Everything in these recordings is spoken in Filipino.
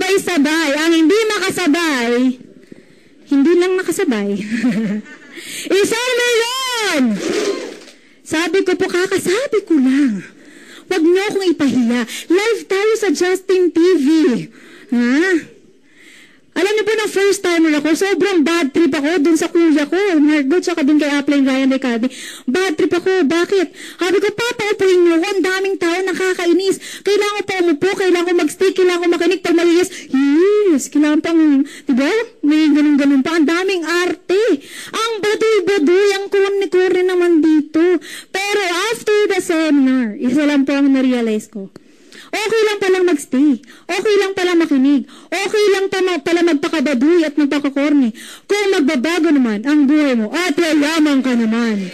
sabay-sabay. Ang hindi makasabay, hindi lang makasabay. 1,000,000! Sabi ko po, kakasabi ko lang. Huwag niyo akong ipahiya. Live tayo sa Justin TV. Ha? Alam niyo po na first timer ako, sobrang bad trip ako dun sa kuya ko. Margot, tsaka dun kay Upline Ryan Ricardi. Bad trip ako. Bakit? Sabi ko, papaupuhin niyo ako. Ang daming tao, nakakainis. Kailangan pa umupo, kailangan ko mag-stay, kailangan ko makinig. Pag maliyas, yes, kailangan pang, diba? May ganun-ganun pa. Ang daming arte. Ang baduy-baduy, ang kurni-kurni naman dito. Pero after the seminar, isa lang po ang na-realize ko. Okay lang palang magstay. Okay lang palang makinig. Okay lang pala magpakabaduy at magpakakorni. Kung magbabago naman ang buhay mo at yayaman ka naman.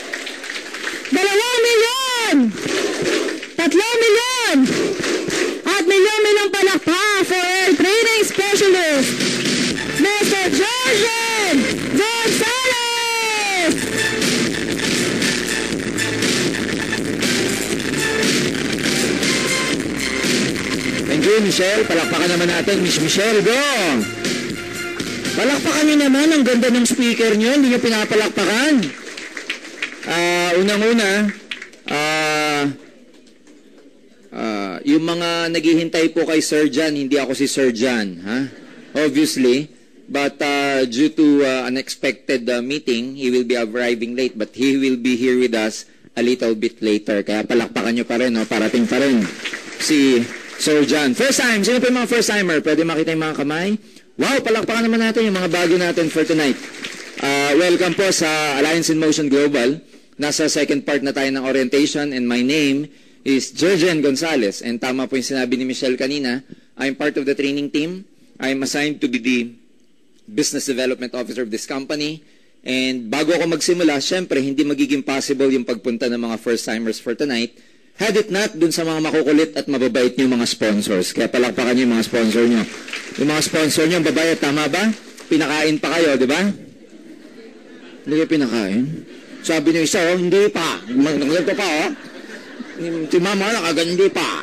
2,000,000! 3,000,000! At milyon-milyong palakpa for our training specialist, Mr. Georgian Gonzalez! Thank you, Michelle. Palakpakan naman natin, Miss Michelle. Go! Palakpakan nyo naman. Ang ganda ng speaker nyo. Hindi nyo pinapalakpakan. Unang-una, yung mga naghihintay po kay Sir Jan, hindi ako si Sir Jan. Ha? Obviously. But due to unexpected meeting, he will be arriving late. But he will be here with us a little bit later. Kaya palakpakan nyo pa rin. No? Parating pa rin si Sir John. First time. Sino po yung mga first timer? Pwede makita yung mga kamay? Wow, palakpakan naman natin yung mga bago natin for tonight. Welcome po sa Alliance in Motion Global. Nasa second part na tayo ng orientation and my name is Georgian Gonzalez. And tama po yung sinabi ni Michelle kanina. I'm part of the training team. I'm assigned to be the Business Development Officer of this company. And bago ako magsimula, syempre, hindi magiging possible yung pagpunta ng mga first timers for tonight. Had it not, dun sa mga makukulit at mababait niyo mga sponsors. Kaya palakpakan niyo yung mga sponsor niyo. Yung mga sponsor niyo, babayat, tama ba? Pinakain pa kayo, di ba? Hindi kayo pinakain? Sabi niyo isa, oh, hindi pa. Ganito pa, oh. Si mama, hindi pa.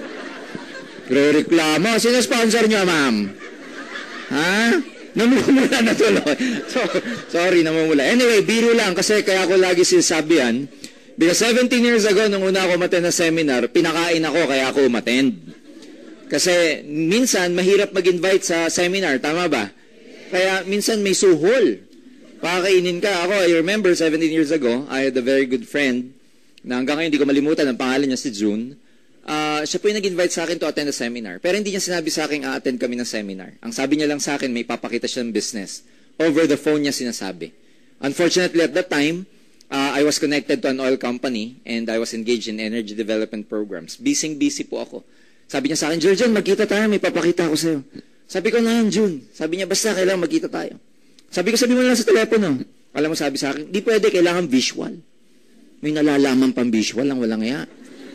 Re-reklamo. Sino sponsor niyo, ma'am? Ha? Namumula na tuloy. Sorry, namumula. Anyway, biro lang kasi kaya ko lagi sinasabi yan. Because 17 years ago, nung una ako umattend na seminar, pinakain ako kaya ako umattend. Kasi minsan, mahirap mag-invite sa seminar, tama ba? Kaya minsan may suhol. Pakakainin ka. Ako, I remember 17 years ago, I had a very good friend na hanggang ngayon hindi ko malimutan, ang pangalan niya si June. Siya po yung nag-invite sa akin to attend a seminar. Pero hindi niya sinabi sa akin, a-attend kami ng seminar. Ang sabi niya lang sa akin, may papakita siya ng business. Over the phone niya sinasabi. Unfortunately, at that time, I was connected to an oil company and I was engaged in energy development programs. Busy po ako. Sabi niya sa akin, Georgian, magkita tayo, may papakita ako sa'yo. Sabi ko na yan, June. Sabi niya, basta kailangan magkita tayo. Sabi ko, sabi mo na lang sa telepono. Alam mo, sabi sa akin, di pwede, kailangan visual. May nalalaman pang visual, ang walang iya.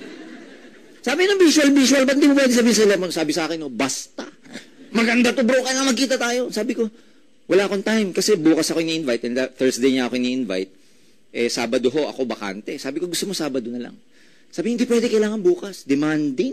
Sabi ng visual, ba't di mo pwede sabihin sa telepono? Sabi sa akin, basta. Maganda to bro, kailangan magkita tayo. Sabi ko, wala akong time kasi bukas ako ini-invite and Thursday niya ako ini-invite. Sabado ho, ako bakante. Sabi ko, gusto mo Sabado na lang. Sabi, hindi pwede, kailangan bukas. Demanding.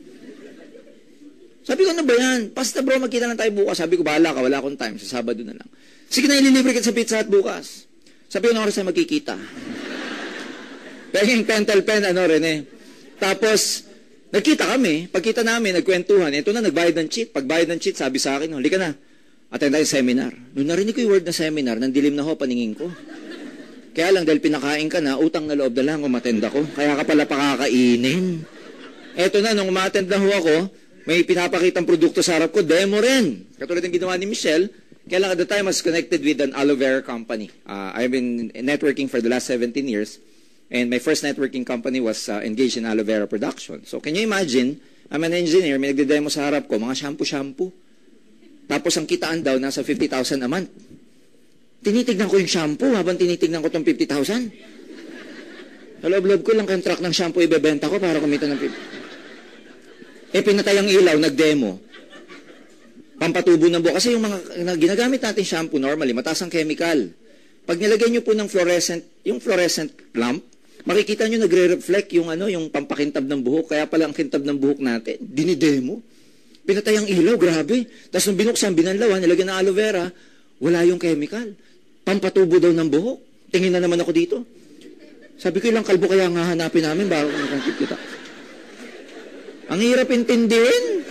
Sabi ko, ano ba yan? Basta bro, magkita lang tayo bukas. Sabi ko, bahala ka, wala akong time. Sa Sabado na lang. Sige na, ililibre kita sa Pizza Hut bukas. Sabi ko, na oras tayo magkikita. Penging pentel pen, Rene. Tapos, nagkita kami. Pagkita namin, nagkwentuhan. Ito na, nagbayad ng cheat. Pagbayad ng cheat, sabi sa akin, halika na. Attend tayo seminar. Nung narinig ko yung word na seminar, nandilim na ho, paningin ko. Kaya lang, dahil pinakain ka na, utang na loob na lang, umatend ako. Kaya ka pala pakakainin. Eto na, nung umatend na ho ako, may pinapakitang produkto sa harap ko, demo rin. Katulad ng ginawa ni Michelle. Kaya lang, at the time, I was connected with an aloe vera company. I've been networking for the last 17 years. And my first networking company was engaged in aloe vera production. So, can you imagine, I'm an engineer, may nagde-demo sa harap ko, mga shampoo. Tapos, ang kitaan daw, nasa 50,000 a month. Tinitignan ko yung shampoo habang tinitignan ko itong 50,000. Sa loob-loob ko lang contract ng shampoo ibebenta ko para kumita ng 50. Pinatay ang ilaw, nag-demo. Pampatubo ng buhok. Kasi yung mga ginagamit natin shampoo normally, mataas ang chemical. Pag nilagay nyo po ng fluorescent lamp, makikita nyo nagre-reflect yung pampakintab ng buhok. Kaya pala ang kintab ng buhok natin, dinidemo. Pinatay ang ilaw, grabe. Tapos nung binuksan, binanlawan, nilagyan ng aloe vera, wala yung chemical. Pampatubo daw ng buhok. Tingin na naman ako dito. Sabi ko, ilang kalbo kaya nga hanapin namin bago kita. Ang hirap intindihin.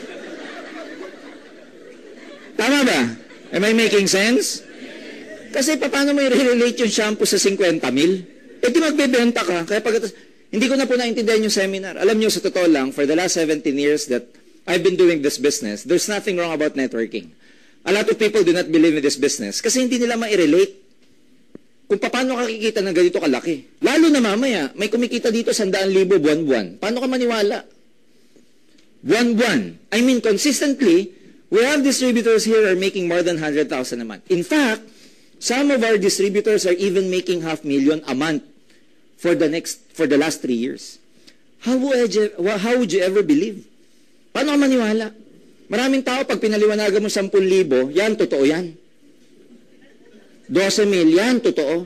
Tama ba? Am I making sense? Kasi paano mo i-relate yung shampoo sa 50 mil? Eh di magbebenta ka. Kaya hindi ko na po naintindihan yung seminar. Alam nyo, sa totoo lang, for the last 17 years that I've been doing this business, there's nothing wrong about networking. A lot of people do not believe in this business kasi hindi nila ma-relate kung paano kakikita ng ganito kalaki. Lalo na mamaya, may kumikita dito 100,000 buwan-buwan. Paano ka maniwala? Buwan-buwan. I mean, consistently, we have distributors here are making more than 100,000 a month. In fact, some of our distributors are even making 500,000 a month for the last 3 years. How would you ever believe? Paano ka maniwala? Maraming tao, pag pinaliwanagan mo 10,000, yan, totoo yan. 12,000, yan, totoo.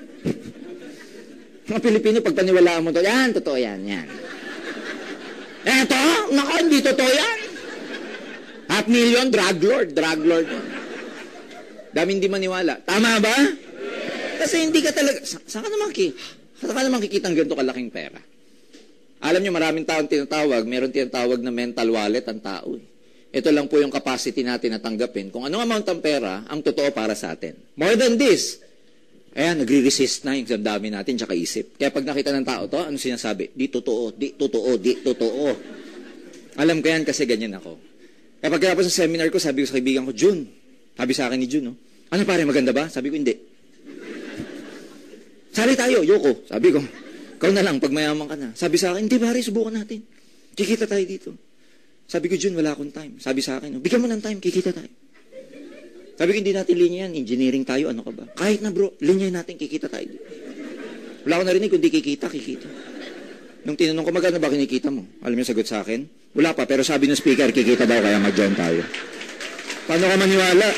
Mga Pilipino, pag paniwalaan mo to, yan, totoo yan, yan. Eto, naku, hindi totoo yan. 500,000, drug lord. Dami hindi maniwala. Tama ba? Kasi hindi ka talaga, saan ka naman kikita ng ganito kalaking pera? Alam nyo, maraming taong tinatawag, meron tinatawag na mental wallet ang tao. Ito lang po yung capacity natin na tanggapin. Kung anong amount ng pera, ang totoo para sa atin. More than this, ayan, nagre-resist na yung dami natin tsaka isip. Kaya pag nakita ng tao to, ano sinasabi? Di totoo, di totoo, di totoo. Alam ko yan kasi ganyan ako. Kaya pagkatapos sa seminar ko, sabi ko sa kaibigan ko, Jun, sabi sa akin ni Jun, no? Ano pare, maganda ba? Sabi ko, hindi. Sali tayo, yoko. Sabi ko, ikaw na lang, pag mayaman ka na. Sabi sa akin, hindi pare, subukan natin. Kikita tayo dito. Sabi ko, Jun, wala akong time. Sabi sa akin, bigyan mo ng time, kikita tayo. Sabi ko, hindi natin linya yan. Engineering tayo, ano ka ba? Kahit na bro, linya natin, kikita tayo. Wala akong narinig, kung di kikita. Nung tinanong ko, magkano ba kinikita mo? Alam niyo sagot sa akin? Wala pa, pero sabi ng speaker, kikita daw, kaya mag-join tayo. Paano ka maniwala?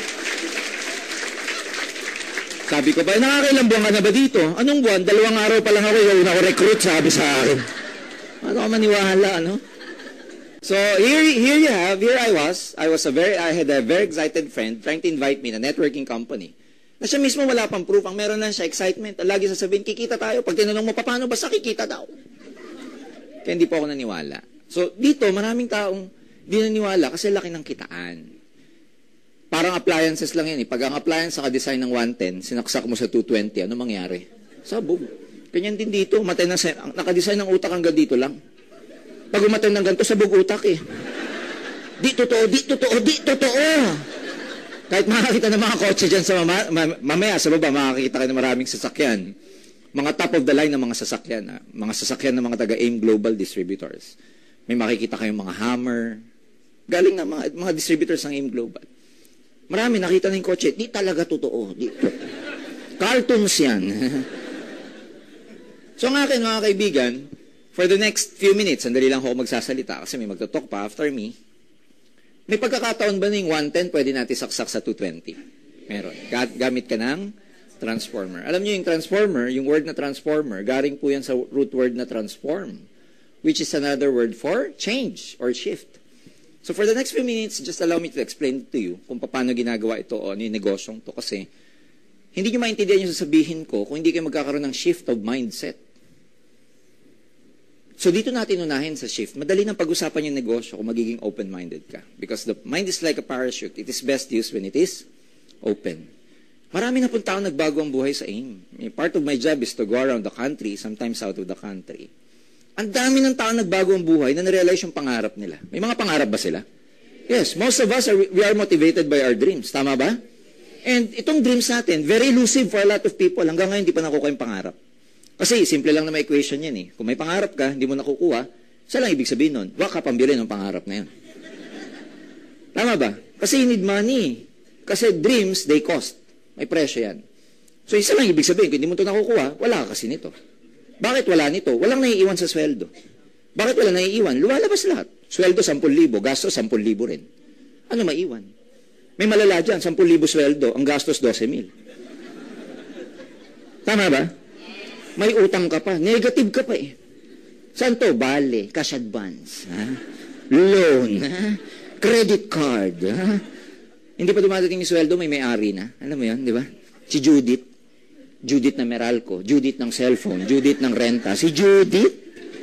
Sabi ko, nakakailang buwan ka na ba dito? Anong buwan? 2 araw pa lang ako, yung una ko recruit, sabi sa akin. Paano ka maniwala, ano? So here I had a very excited friend trying to invite me na networking company. Na siya mismo wala pang proof, ang meron lang siya excitement. Lagi sasabihin, kikita tayo. Pag tinanong mo, paano ba sa kikita daw? Kaya hindi po ako naniwala. So dito, maraming taong di naniwala kasi laki ng kitaan. Parang appliances lang yan. Pag ang appliance naka-design ng 110, sinaksak mo sa 220, ano mangyari? Sabog. Ganyan din dito, naka-design ng utak hanggang dito lang. Pag umatay ng ganito, sabog utak eh. Di totoo, di totoo, di totoo. Kahit makakita ng mga kotse dyan sa mamaya sa baba, makakita kayo ng maraming sasakyan. Mga top of the line ng mga sasakyan. Mga sasakyan ng mga taga-AIM Global Distributors. May makikita kayong mga Hammer. Galing na mga distributors ng AIM Global. Marami nakita na yung kotse. Di talaga totoo. Di totoo. Cartoons yan. So ang akin mga kaibigan, for the next few minutes, sandali lang ako magsasalita kasi may magtatalk pa after me. May pagkakataon ba na yung 110 pwede natin saksak sa 220? Meron. Gamit ka ng transformer. Alam niyo yung transformer, yung word na transformer, galing po yan sa root word na transform, which is another word for change or shift. So for the next few minutes, just allow me to explain to you kung paano ginagawa ito o ano yung negosyong to kasi hindi nyo maintindihan yung sasabihin ko kung hindi kayo magkakaroon ng shift of mindset. So dito natin unahin sa shift. Madali nang pag-usapan yung negosyo kung magiging open-minded ka. Because the mind is like a parachute. It is best used when it is open. Marami na pong tao nagbago ang buhay sa AIM. Part of my job is to go around the country, sometimes out of the country. Ang dami ng tao nagbago ang buhay na narealize yung pangarap nila. May mga pangarap ba sila? Yes, most of us, we are motivated by our dreams. Tama ba? And itong dreams natin, very elusive for a lot of people. Hanggang ngayon, hindi pa nakukuha yung pangarap. Kasi simple lang na may equation yan eh. Kung may pangarap ka, hindi mo nakukuha, isa lang ibig sabihin nun, wag ka pambili ng pangarap na yan. Tama ba? Kasi you need money. Kasi dreams, they cost. May presyo yan. So isa lang ibig sabihin, kung hindi mo ito nakukuha, wala ka kasi nito. Bakit wala nito? Walang naiiwan sa sweldo. Bakit wala naiiwan? Lumalabas lahat. Sweldo, 10,000. Gastos, 10,000 rin. Ano maiiwan? May malala dyan, 10,000 sweldo, ang gastos 12,000. Tama ba? May utang ka pa. Negative ka pa eh. Saan to? Bale, cash advance. Ha? Loan. Ha? Credit card. Ha? Hindi pa dumadating yung sweldo, may-ari na. Alam mo yun, di ba? Si Judith. Judith na Meralco. Judith ng cellphone. Judith ng renta. Si Judith?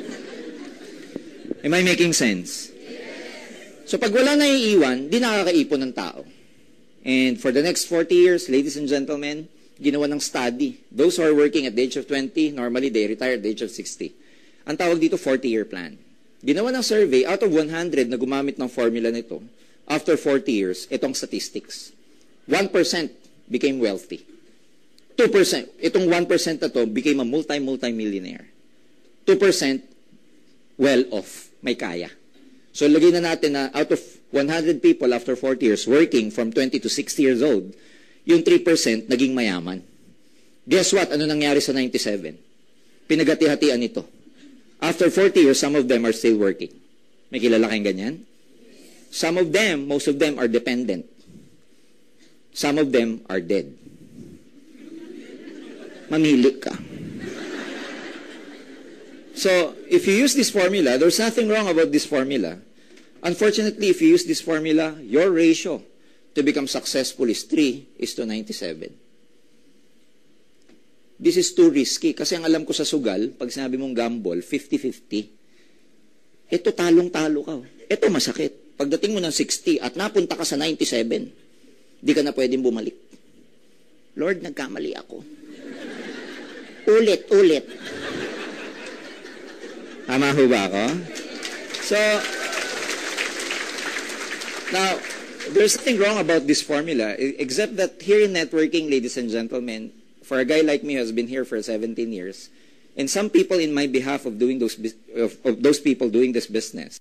Am I making sense? So pag wala na iiwan, di nakakaipon ng tao. And for the next 40 years, ladies and gentlemen, ginawa ng study. Those who are working at the age of 20, normally they retire at the age of 60. Ang tawag dito, 40-year plan. Ginawa ng survey, out of 100 na gumamit ng formula nito, after 40 years, itong statistics. 1% became wealthy. 2%, itong 1% na to became a multi-millionaire. 2%, well-off, may kaya. So, lagay na natin na out of 100 people after 40 years working from 20 to 60 years old, yung 3% naging mayaman. Guess what? Ano nangyari sa 97? Pinagati-hatian ito. After 40 years, some of them are still working. May kilala kayong ganyan? Some of them, most of them are dependent. Some of them are dead. Mamili ka. So, if you use this formula, there's nothing wrong about this formula. Unfortunately, if you use this formula, your ratio to become successful is 3:97. This is too risky. Kasi ang alam ko sa sugal, pag sinabi mong gamble, 50-50. Ito talong-talo ka. Ito masakit. Pagdating mo ng 60 at napunta ka sa 97, di ka na pwedeng bumalik. Lord, nagkamali ako. Ulit. Tama ho ba ako? So, now, there's nothing wrong about this formula, except that here in networking, ladies and gentlemen, for a guy like me who has been here for 17 years, and some people in my behalf of doing those people doing this business,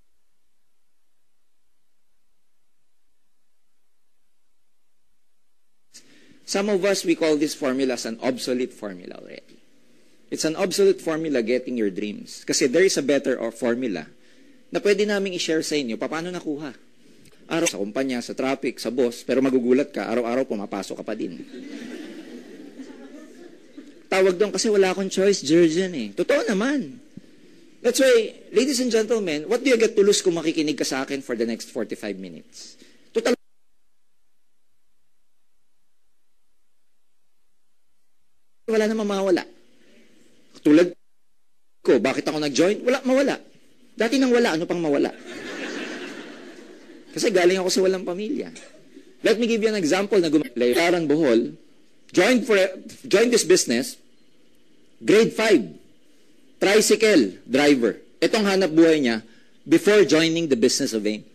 some of us, we call this formula as an obsolete formula already. It's an obsolete formula getting your dreams. Kasi there is a better formula na pwede namin i-share sa inyo. Paano nakuha? Araw sa kumpanya, sa traffic, sa boss, pero magugulat ka, araw-araw pumapasok ka pa din. Tawag doon kasi wala akong choice, Jurgen eh. Totoo naman. That's why, ladies and gentlemen, what do you get to lose kung makikinig ka sa akin for the next 45 minutes? Total. Wala namang mawala. Tulad ko, bakit ako nag-join? Mawala. Dati nang wala, ano pang mawala? Kasi galing ako sa walang pamilya. Let me give you an example na Layaran Bohol, joined this business, grade 5, tricycle driver. Itong hanap buhay niya before joining the business of AIM.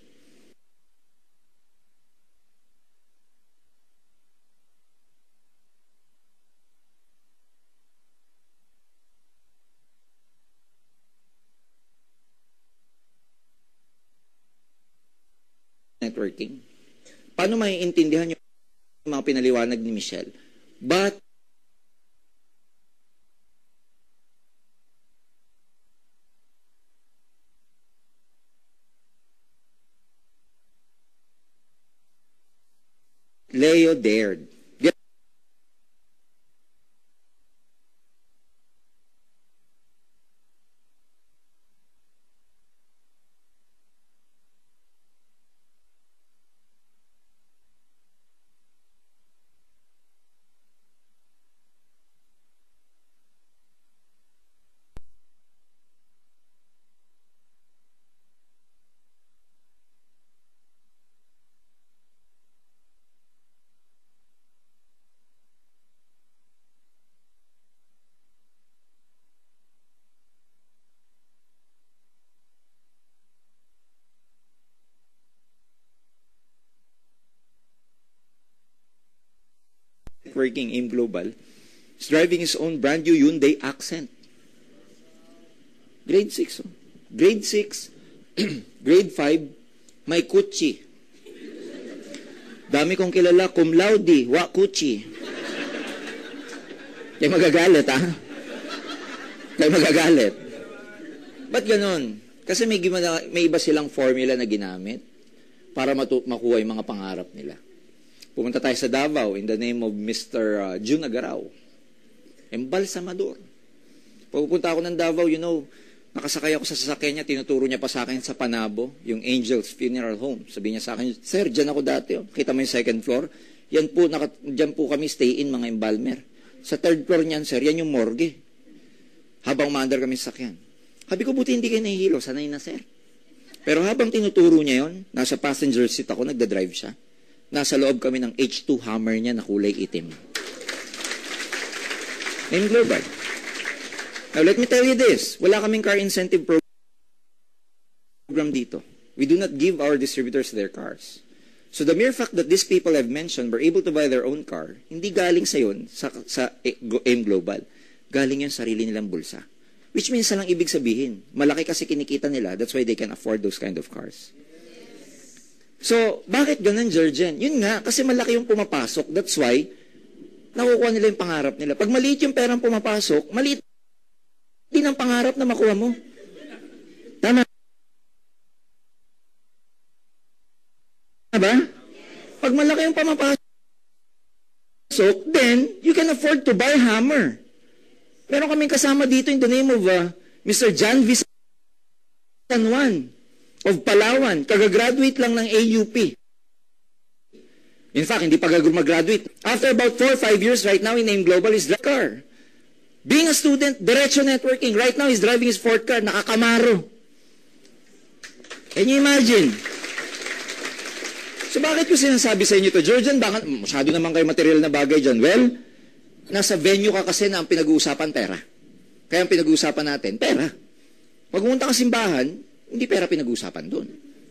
Networking. Paano maiintindihan yung mga pinaliwanag ni Michelle? But Leo dared. Working AIM Global, is driving his own brand new Hyundai Accent. Grade 6. Oh. Grade 6, grade 5, may kutsi. Dami kong kilala, cum laude, wa kutsi. Kaya magagalit, ha? Kaya magagalit. Ba't ganun? Kasi may iba silang formula na ginamit para makuha yung mga pangarap nila. Pumunta tayo sa Davao in the name of Mr. June Agaraw. Embalsamador. Pagpunta ako ng Davao, Nakasakay ako sa sasakyan niya, tinuturo niya pa sa akin sa Panabo, yung Angels Funeral Home. Sabi niya sa akin, "Sir, dyan ako dati. Oh. Kita mo yung second floor? Yan po, dyan po kami stay in mga embalmer. Sa third floor niyan, sir, yan yung morgue. Habang umaandar kami sa sakyan." Sabi ko, buti hindi kayo nahihilo. Sanay na, sir. Pero habang tinuturo niya yon, nasa passenger seat ako, nagda-drive siya. Nasa loob kami ng H2 Hammer niya na kulay itim. In Global. Now, let me tell you this. Wala kaming car incentive program dito. We do not give our distributors their cars. So the mere fact that these people I've mentioned were able to buy their own car, hindi galing sa yun, sa AIM Global. Galing yun sa sarili nilang bulsa. Which means lang ibig sabihin, malaki kasi kinikita nila, that's why they can afford those kind of cars. So, bakit ganun, Jurgen? Yun nga, kasi malaki yung pumapasok. That's why, nakukuha nila yung pangarap nila. Pag maliit yung perang pumapasok, maliit din ang pangarap na makuha mo. Tama ba? Pag malaki yung pumapasok, then you can afford to buy Hammer. Meron kaming kasama dito in the name of Mr. John V. San Juan of Palawan. Kagagraduate lang ng AUP. In fact, hindi pa mag-graduate. After about 4 or 5 years, right now in AIM Global, is driving car. Being a student, diretso networking. Right now, he's driving his 4th car, nakakamaro. Can you imagine? So bakit ko sinasabi sa inyo to? Georgian, bakit masyado naman kayo material na bagay dyan? Well, nasa venue ka kasi na ang pinag-uusapan pera. Kaya ang pinag-uusapan natin, pera. Pag pumunta ka simbahan, hindi pera pinag-uusapan doon.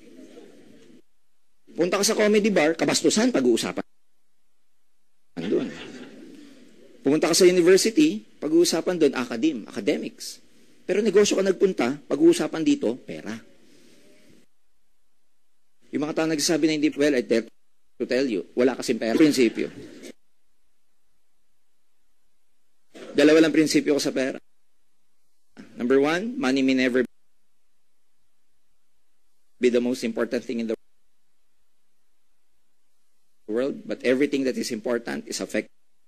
Punta ka sa comedy bar, kabastusan pag-uusapan doon. Pumunta ka sa university, pag-uusapan doon, academics. Pero negosyo ka nagpunta, pag-uusapan dito, pera. Yung mga tao nagsasabi na hindi, well, I dare to tell you, wala kasing pera. Prinsipyo. Dalawa lang prinsipyo ko sa pera. Number 1, money may never be the most important thing in the world, but everything that is important is affected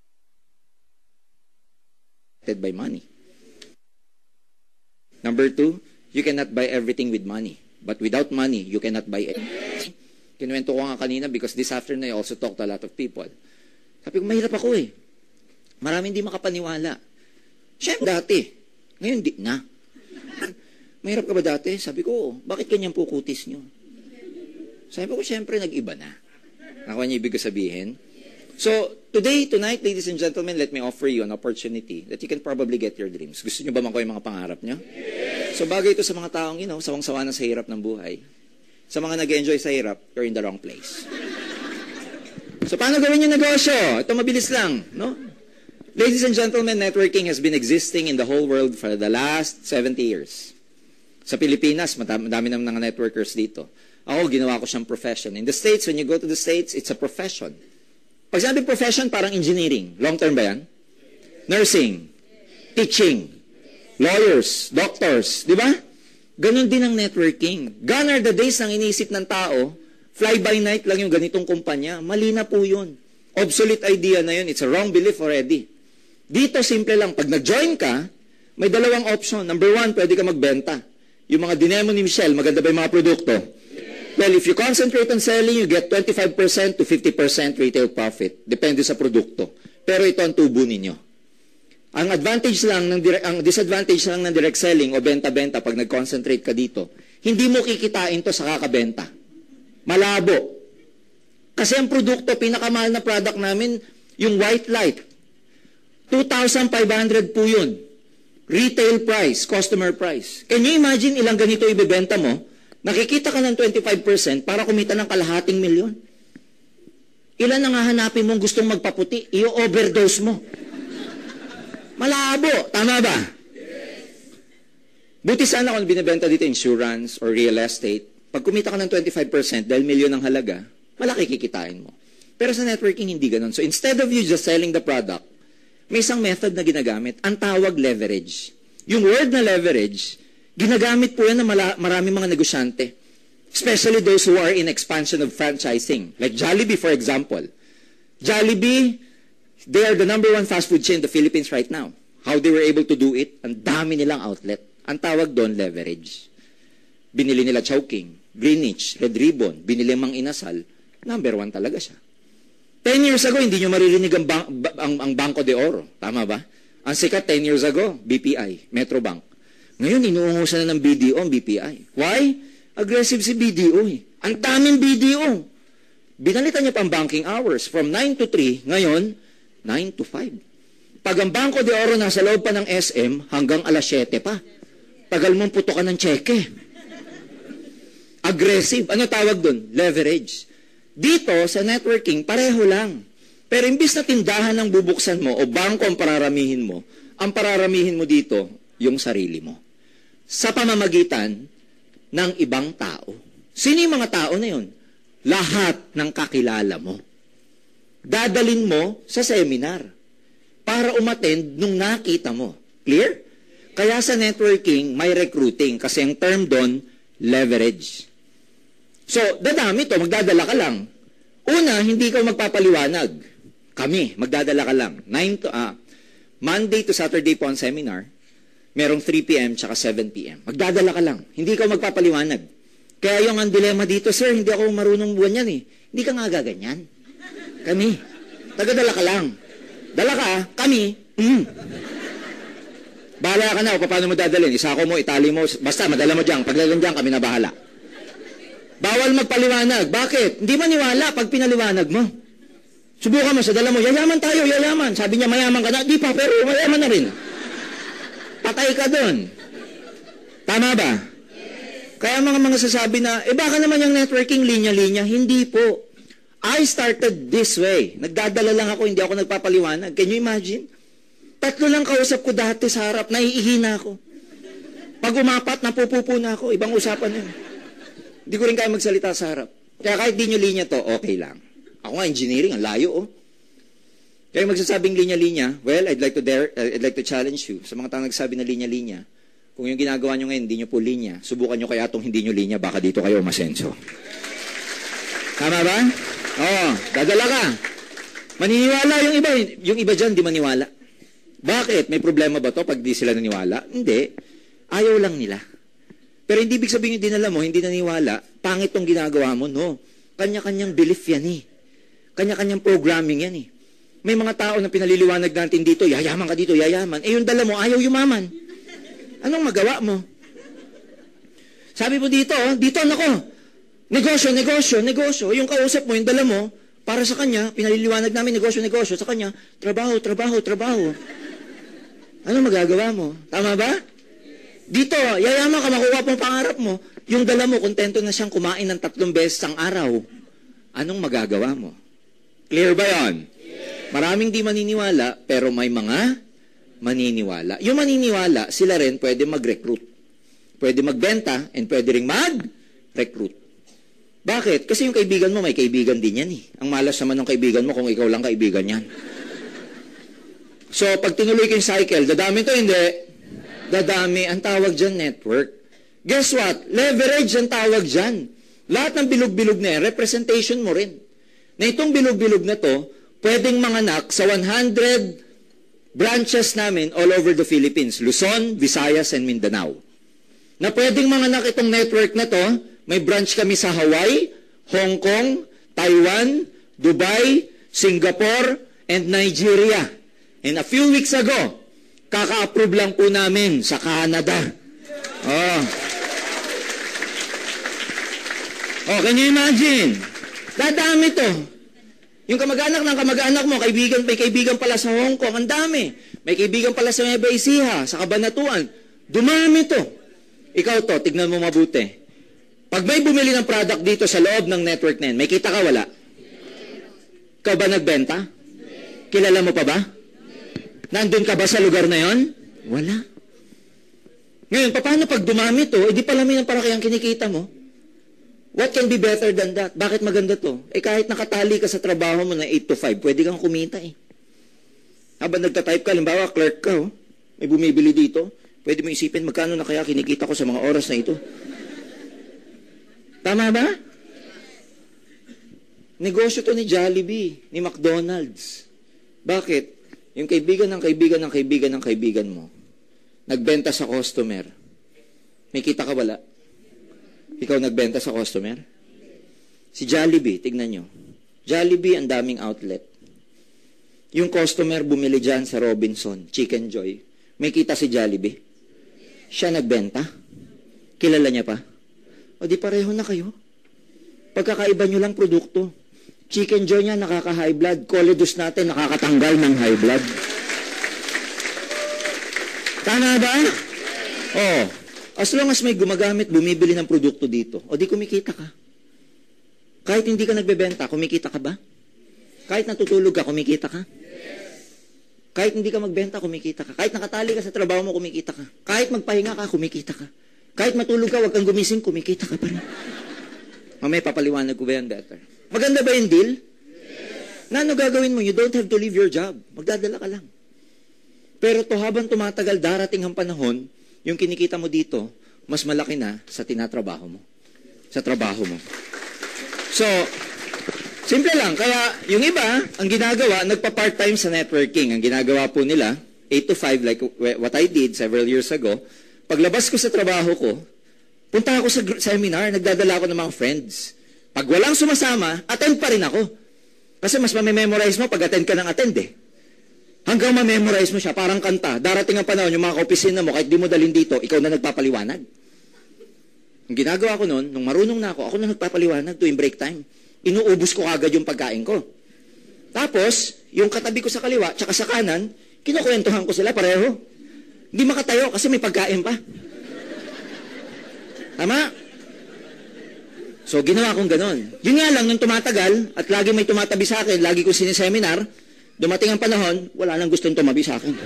by money. Number 2, you cannot buy everything with money. But without money, you cannot buy anything. Kinuwento ko nga kanina because this afternoon I also talked to a lot of people. Sabi ko, mahirap ako eh. Maraming hindi makapaniwala. Siyempre, dati. Ngayon, di na. Mahirap ka ba dati? Sabi ko, bakit ganyan po kutis nyo? Sabi ko, siyempre, nag-iba na. Nakuha niyo ibig sabihin? So, tonight, ladies and gentlemen, let me offer you an opportunity that you can probably get your dreams. Gusto niyo ba makuha yung mga pangarap niyo? So, bagay ito sa mga taong, sawang-sawa na sa hirap ng buhay. Sa mga nag-enjoy sa hirap, you're in the wrong place. So, paano gawin yung negosyo? Ito mabilis lang, no? Ladies and gentlemen, networking has been existing in the whole world for the last 70 years. Sa Pilipinas, madami ng mga networkers dito. Ako, ginawa ko siyang profession. In the States, when you go to the States, it's a profession. Pag sinabi profession, parang engineering. Long term ba yan? Nursing, teaching, lawyers, doctors, di ba? Ganon din ang networking. Gone are the days ng iniisip ng tao, fly by night lang yung ganitong kumpanya. Mali na po yun. Obsolete idea na yun. It's a wrong belief already. Dito, simple lang. Pag nag-join ka, may dalawang option. Number 1, pwede ka magbenta. Yung mga dinemo ni Michelle, maganda ba yung mga produkto? Well, if you concentrate on selling, you get 25% to 50% retail profit. Depende sa produkto. Pero ito ang tubo ninyo. Ang disadvantage lang ng direct selling o benta-benta pag nag-concentrate ka dito, hindi mo kikitain to sa kakabenta. Malabo. Kasi ang produkto, pinakamahal na product namin, yung white light. 2,500 po yun. Retail price, customer price. Can you imagine ilang ganito ibebenta mo? Nakikita ka ng 25% para kumita ng kalahating milyon. Ilan ang hahanapin mong gustong magpaputi? I-overdose mo. Malabo. Tama ba? Buti sana kung binibenta dito insurance or real estate. Pag kumita ka ng 25% dahil milyon ang halaga, malaki kikitain mo. Pero sa networking, hindi ganun. So instead of you just selling the product, may isang method na ginagamit. Ang tawag leverage. Yung word na leverage, ginagamit po yan ng maraming mga negosyante. Especially those who are in expansion of franchising. Like Jollibee, for example. Jollibee, they are the #1 fast food chain in the Philippines right now. How they were able to do it, ang dami nilang outlet. Ang tawag doon, leverage. Binili nila Chowking, Greenwich, Red Ribbon, binili Mang Inasal, number 1 talaga siya. 10 years ago, hindi nyo maririnig ang Banco de Oro. Tama ba? Ang sikat 10 years ago, BPI, Metrobank. Ngayon, inuungusan na ng BDO ang BPI. Why? Aggressive si BDO eh. Ang daming BDO. Binalitan niya pa ang banking hours. From 9 to 3, ngayon, 9 to 5. Pag ang Banco de Oro nasa loob pa ng SM, hanggang alas 7 pa. Tagal mong putukan ng cheque. Aggressive. Ano tawag doon? Leverage. Dito, sa networking, pareho lang. Pero imbis na tindahan ang bubuksan mo o bangko ang pararamihin mo dito, yung sarili mo. Sa pamamagitan ng ibang tao. Sino yung mga tao na yun? Lahat ng kakilala mo. Dadalin mo sa seminar para umattend nung nakita mo. Clear? Kaya sa networking, may recruiting kasi ang term doon, leverage. So, dadami to, magdadala ka lang. Una, hindi ka magpapaliwanag. Kami, magdadala ka lang. Monday to Saturday po ang seminar. Merong 3 p.m. tsaka 7 p.m. Magdadala ka lang. Hindi ka magpapaliwanag. Kaya yung ang dilema dito, sir, hindi ako marunong buwan yan eh. Hindi ka nga gaganyan. Kami. Tagadala ka lang. Dala ka, kami. Bahala ka na o paano mo dadalhin. Isako mo, itali mo. Basta, madala mo dyan. Pagdalan dyan, kami na bahala. Bawal magpaliwanag. Bakit? Hindi maniwala pag pinaliwanag mo. Subukan mo sa dala mo, yayaman tayo, yayaman. Sabi niya, mayaman ka na. Di pa, pero mayaman na rin. Patay ka doon. Tama ba? Kaya mga sasabi na, baka naman yung networking linya-linya. Hindi po. I started this way. Nagdadala lang ako, hindi ako nagpapaliwanag. Can you imagine? 3 lang kausap ko dati sa harap, naiihina ako. Pag umapat, napupupo na ako. Ibang usapan yun. Hindi ko rin kaya magsalita sa harap. Kaya kahit di nyo linya to, okay lang. Ako nga, engineering, ang layo, oh. Kaya magsasabing linya-linya, well, I'd like to challenge you. Sa mga tao nagsabi na linya-linya, kung yung ginagawa nyo ngayon, hindi nyo po linya, subukan nyo kaya itong hindi nyo linya, baka dito kayo masenso. Tama ba? Oo, dadala ka. Maniniwala yung iba dyan, di maniwala. Bakit? May problema ba to pag di sila naniwala? Hindi. Ayaw lang nila. Pero hindi ibig sabihin yung dinala mo, hindi naniwala, pangit tong ginagawa mo, no. Kanya-kanyang belief yan eh. Kanya-kanyang programming yan eh. May mga tao na pinaliliwanag natin dito, yayaman ka dito, yayaman. Yung dala mo, ayaw yumaman. Anong magawa mo? Sabi mo dito, nako, negosyo. Yung kausap mo, yung dala mo, para sa kanya, pinaliliwanag namin, negosyo. Sa kanya, trabaho. Anong magagawa mo? Tama ba? Dito, yayaman ka, makuha pong pangarap mo. Yung dala mo, kontento na siyang kumain ng 3 beses ang araw. Anong magagawa mo? Clear ba yan? Maraming di maniniwala, pero may mga maniniwala. Yung maniniwala, sila rin pwede mag-recruit. Pwede magbenta, and pwede rin mag-recruit. Bakit? Kasi yung kaibigan mo, may kaibigan din yan eh. Ang malas naman ng kaibigan mo kung ikaw lang kaibigan yan. So, pag tinuloy ko yung cycle, dadami to, hindi. Dadami, ang tawag dyan, network. Guess what? Leverage ang tawag dyan. Lahat ng bilog-bilog na yan, representation mo rin. Na itong bilog-bilog na to, pwedeng manganak sa 100 branches namin all over the Philippines. Luzon, Visayas, and Mindanao. Na pwedeng manganak itong network na to, may branch kami sa Hawaii, Hong Kong, Taiwan, Dubai, Singapore, and Nigeria. And a few weeks ago, kaka-approve lang po namin sa Canada. Can you imagine? Dadami to. Yung kamag-anak ng kamag-anak mo, may kaibigan pala sa Hong Kong, ang dami. May kaibigan pala sa Nueva Ecija, sa Cabanatuan. Dumami to. Ikaw to, tignan mo mabuti. Pag may bumili ng product dito sa loob ng network na yan, may kita ka, wala? Ikaw ba nagbenta? Kilala mo pa ba? Nandun ka ba sa lugar na yon? Wala. Ngayon, paano pag dumami to, di palami ng parakayang kinikita mo? What can be better than that? Bakit maganda to? Kahit nakatali ka sa trabaho mo na 8 to 5, pwede kang kumita eh. Habang nagtatype ka, limbawa, clerk ka, may bumibili dito, pwede mo isipin, magkano na kaya kinikita ko sa mga oras na ito? Tama ba? Negosyo to ni Jollibee, ni McDonald's. Bakit? Yung kaibigan ng kaibigan mo, nagbenta sa customer, May kita ka wala? Ikaw nagbenta sa customer? Si Jollibee, tignan nyo. Jollibee, ang daming outlet. Yung customer bumili dyan sa Robinson, Chicken Joy. May kita si Jollibee. Siya nagbenta. Kilala niya pa. O di pareho na kayo. Pagkakaiba nyo lang produkto. Chicken Joy niya nakaka-high blood. Coledus natin nakakatanggal ng high blood. Tama ba? Oh, as long as may gumagamit, bumibili ng produkto dito, o di kumikita ka. Kahit hindi ka nagbebenta, kumikita ka ba? Kahit natutulog ka, kumikita ka? Kahit hindi ka magbenta, kumikita ka. Kahit nakatali ka sa trabaho mo, kumikita ka. Kahit magpahinga ka, kumikita ka. Kahit matulog ka, wag kang gumising, kumikita ka pa rin. Mamaya papaliwanag ko ba yan better? Maganda ba yung deal? Na ano gagawin mo? You don't have to leave your job. Magdadala ka lang. Pero to habang tumatagal, darating ang panahon, yung kinikita mo dito, mas malaki na sa tinatrabaho mo. Sa trabaho mo. So, simple lang. Kaya yung iba, ang ginagawa, nagpa-part-time sa networking. Ang ginagawa po nila, 8 to 5, like what I did several years ago. Paglabas ko sa trabaho ko, punta ako sa seminar, nagdadala ako ng mga friends. Pag walang sumasama, attend pa rin ako. Kasi mas mamememorize mo pag attend ka ng attend eh. Hanggang ma-memorize mo siya, parang kanta. Darating ang panahon, yung mga kaopisina mo, kahit di mo dalhin dito, ikaw na nagpapaliwanag. Ang ginagawa ko noon, nung marunong na ako na nagpapaliwanag tuwing break time. Inuubos ko agad yung pagkain ko. Tapos, yung katabi ko sa kaliwa, tsaka sa kanan, kinukwentuhan ko sila pareho. Hindi makatayo kasi may pagkain pa. Tama? So, ginawa kong ganon. Yun nga lang, nung tumatagal, at lagi may tumatabi sa akin, lagi ko siniseminar, dumating ang panahon, wala nang gustong tumabi sa akin.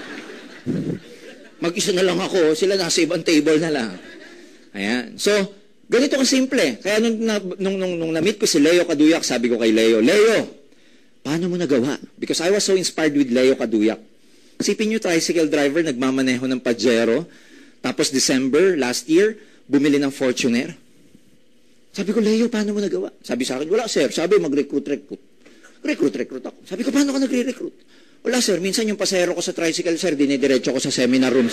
Mag-isa na lang ako, sila nasa ibang table na lang. Ayan. So, ganito ang simple. Kaya nung na-meet ko si Leo Kaduyak, sabi ko kay Leo, paano mo nagawa? Because I was so inspired with Leo Kaduyak. Isipin nyo, tricycle driver, nagmamaneho ng Pajero, tapos December, last year, bumili ng Fortuner. Sabi ko, Leo, paano mo nagawa? Sabi sa akin, wala sir, sabi mag-recruit ako. Sabi ko, paano ka nagre-recruit? Wala sir, minsan yung pasahero ko sa tricycle, sir, dinidiretso ko sa seminar room.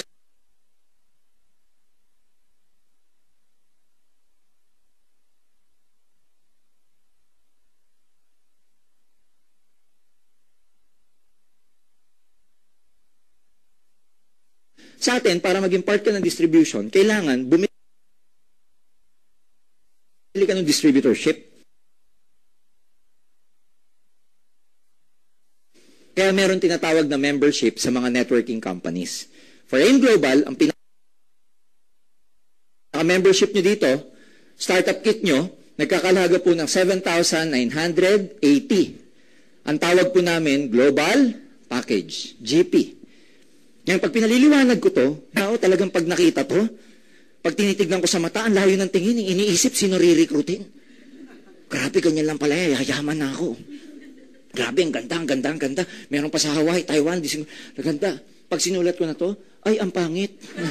Sa atin, para maging part ka ng distribution, kailangan bumili ka ng distributorship. Kaya meron tinatawag na membership sa mga networking companies. For AIM Global, ang pinaka-membership nyo dito, startup kit nyo, nagkakalaga po ng 7,980. Ang tawag po namin, Global Package, GP. Ngayon, pag pinaliliwanag ko to, talagang pag nakita to, pag tinitignan ko sa mata, ang layo ng tingin, iniisip sino re-recruitin. Grabe, ganyan lang pala, yayaman na ako. Grabe, ang ganda. Meron pa sa Hawaii, Taiwan, ganda. Pag sinulat ko na to, ay, ang pangit.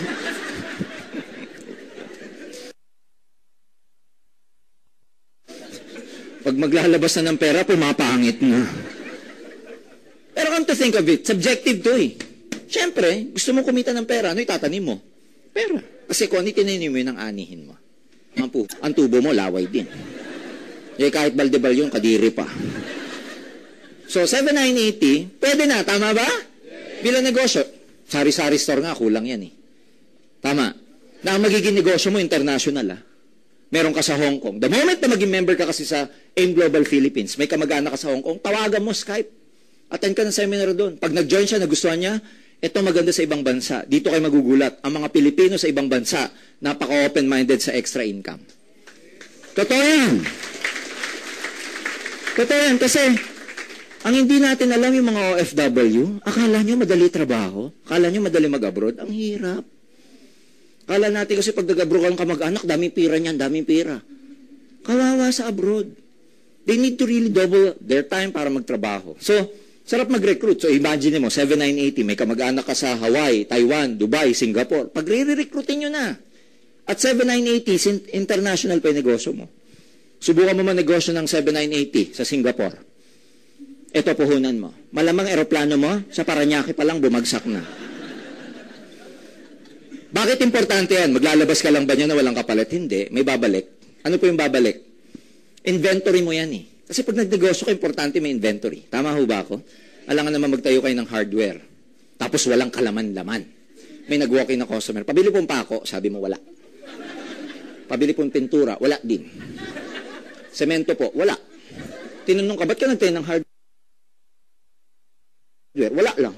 Pag maglalabas na ng pera, pumapangit na. Pero come to think of it, subjective to eh. Siyempre, gusto mo kumita ng pera, ano itatanim mo? Pera. Kasi kung ano itinanim mo yun, ang anihin mo. Ang tubo mo, laway din. Eh, kahit baldebal yun, kadiri pa. So, 7,980, pwede na, tama ba? Yes. Bilang negosyo, sari-sari store nga, kulang yan eh. Tama. Na ang magiging negosyo mo, international ah. Meron ka sa Hong Kong. The moment na maging member ka kasi sa AIM Global Philippines, may kamag-anak ka sa Hong Kong, tawagan mo Skype. Attend ka ng seminar doon. Pag nag-join siya, nagustuhan niya, ito maganda sa ibang bansa. Dito kayo magugulat. Ang mga Pilipino sa ibang bansa, napaka-open-minded sa extra income. Totoo yan. Totoo yan kasi ang hindi natin alam yung mga OFW, akala nyo madali trabaho, akala nyo madali mag-abroad, ang hirap. Akala natin kasi pag nag-abroad kang kamag-anak, daming pira niyan, daming pira. Kawawa sa abroad. They need to really double their time para magtrabaho. So, sarap mag-recruit. So, imagine mo, 7,980, may kamag-anak ka sa Hawaii, Taiwan, Dubai, Singapore. Pag re-recruitin nyo na. At 7,980, international pa yung negosyo mo. Subukan mo man-negosyo ng 7,980 sa Singapore. Ito puhunan mo. Malamang eroplano mo, sa Paranaque pa lang bumagsak na. Bakit importante yan? Maglalabas ka lang ba niya na walang kapalit? Hindi. May babalik. Ano po yung babalik? Inventory mo yan eh. Kasi pag nagnegosyo ka, importante may inventory. Tama ho ba ako? Alangan naman magtayo kayo ng hardware. Tapos walang kalaman-laman. May nag-walk-in na customer. Pabili pong pako, sabi mo wala. Pabili pong pintura, wala din. Semento po, wala. Tinanong ka, ba't ka nagtayo ng hardware? Wala lang.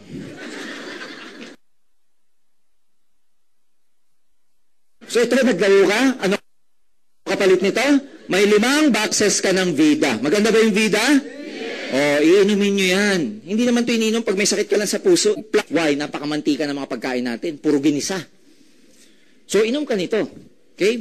So ito, naglayo ka? Ano kapalit nito? May 5 boxes ka ng Vida. Maganda ba yung Vida? O, iinumin nyo yan. Hindi naman ito ininom pag may sakit ka lang sa puso. Why? Napakamantika ng mga pagkain natin. Puro ginisa. So, inom ka nito. Okay?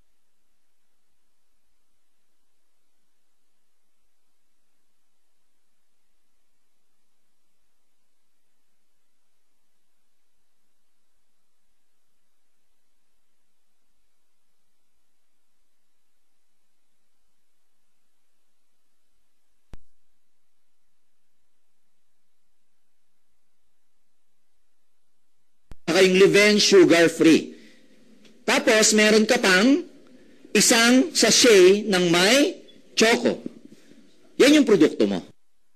Kayong Leven sugar free. Tapos, meron ka pang isang sachet ng may choco. Yan yung produkto mo.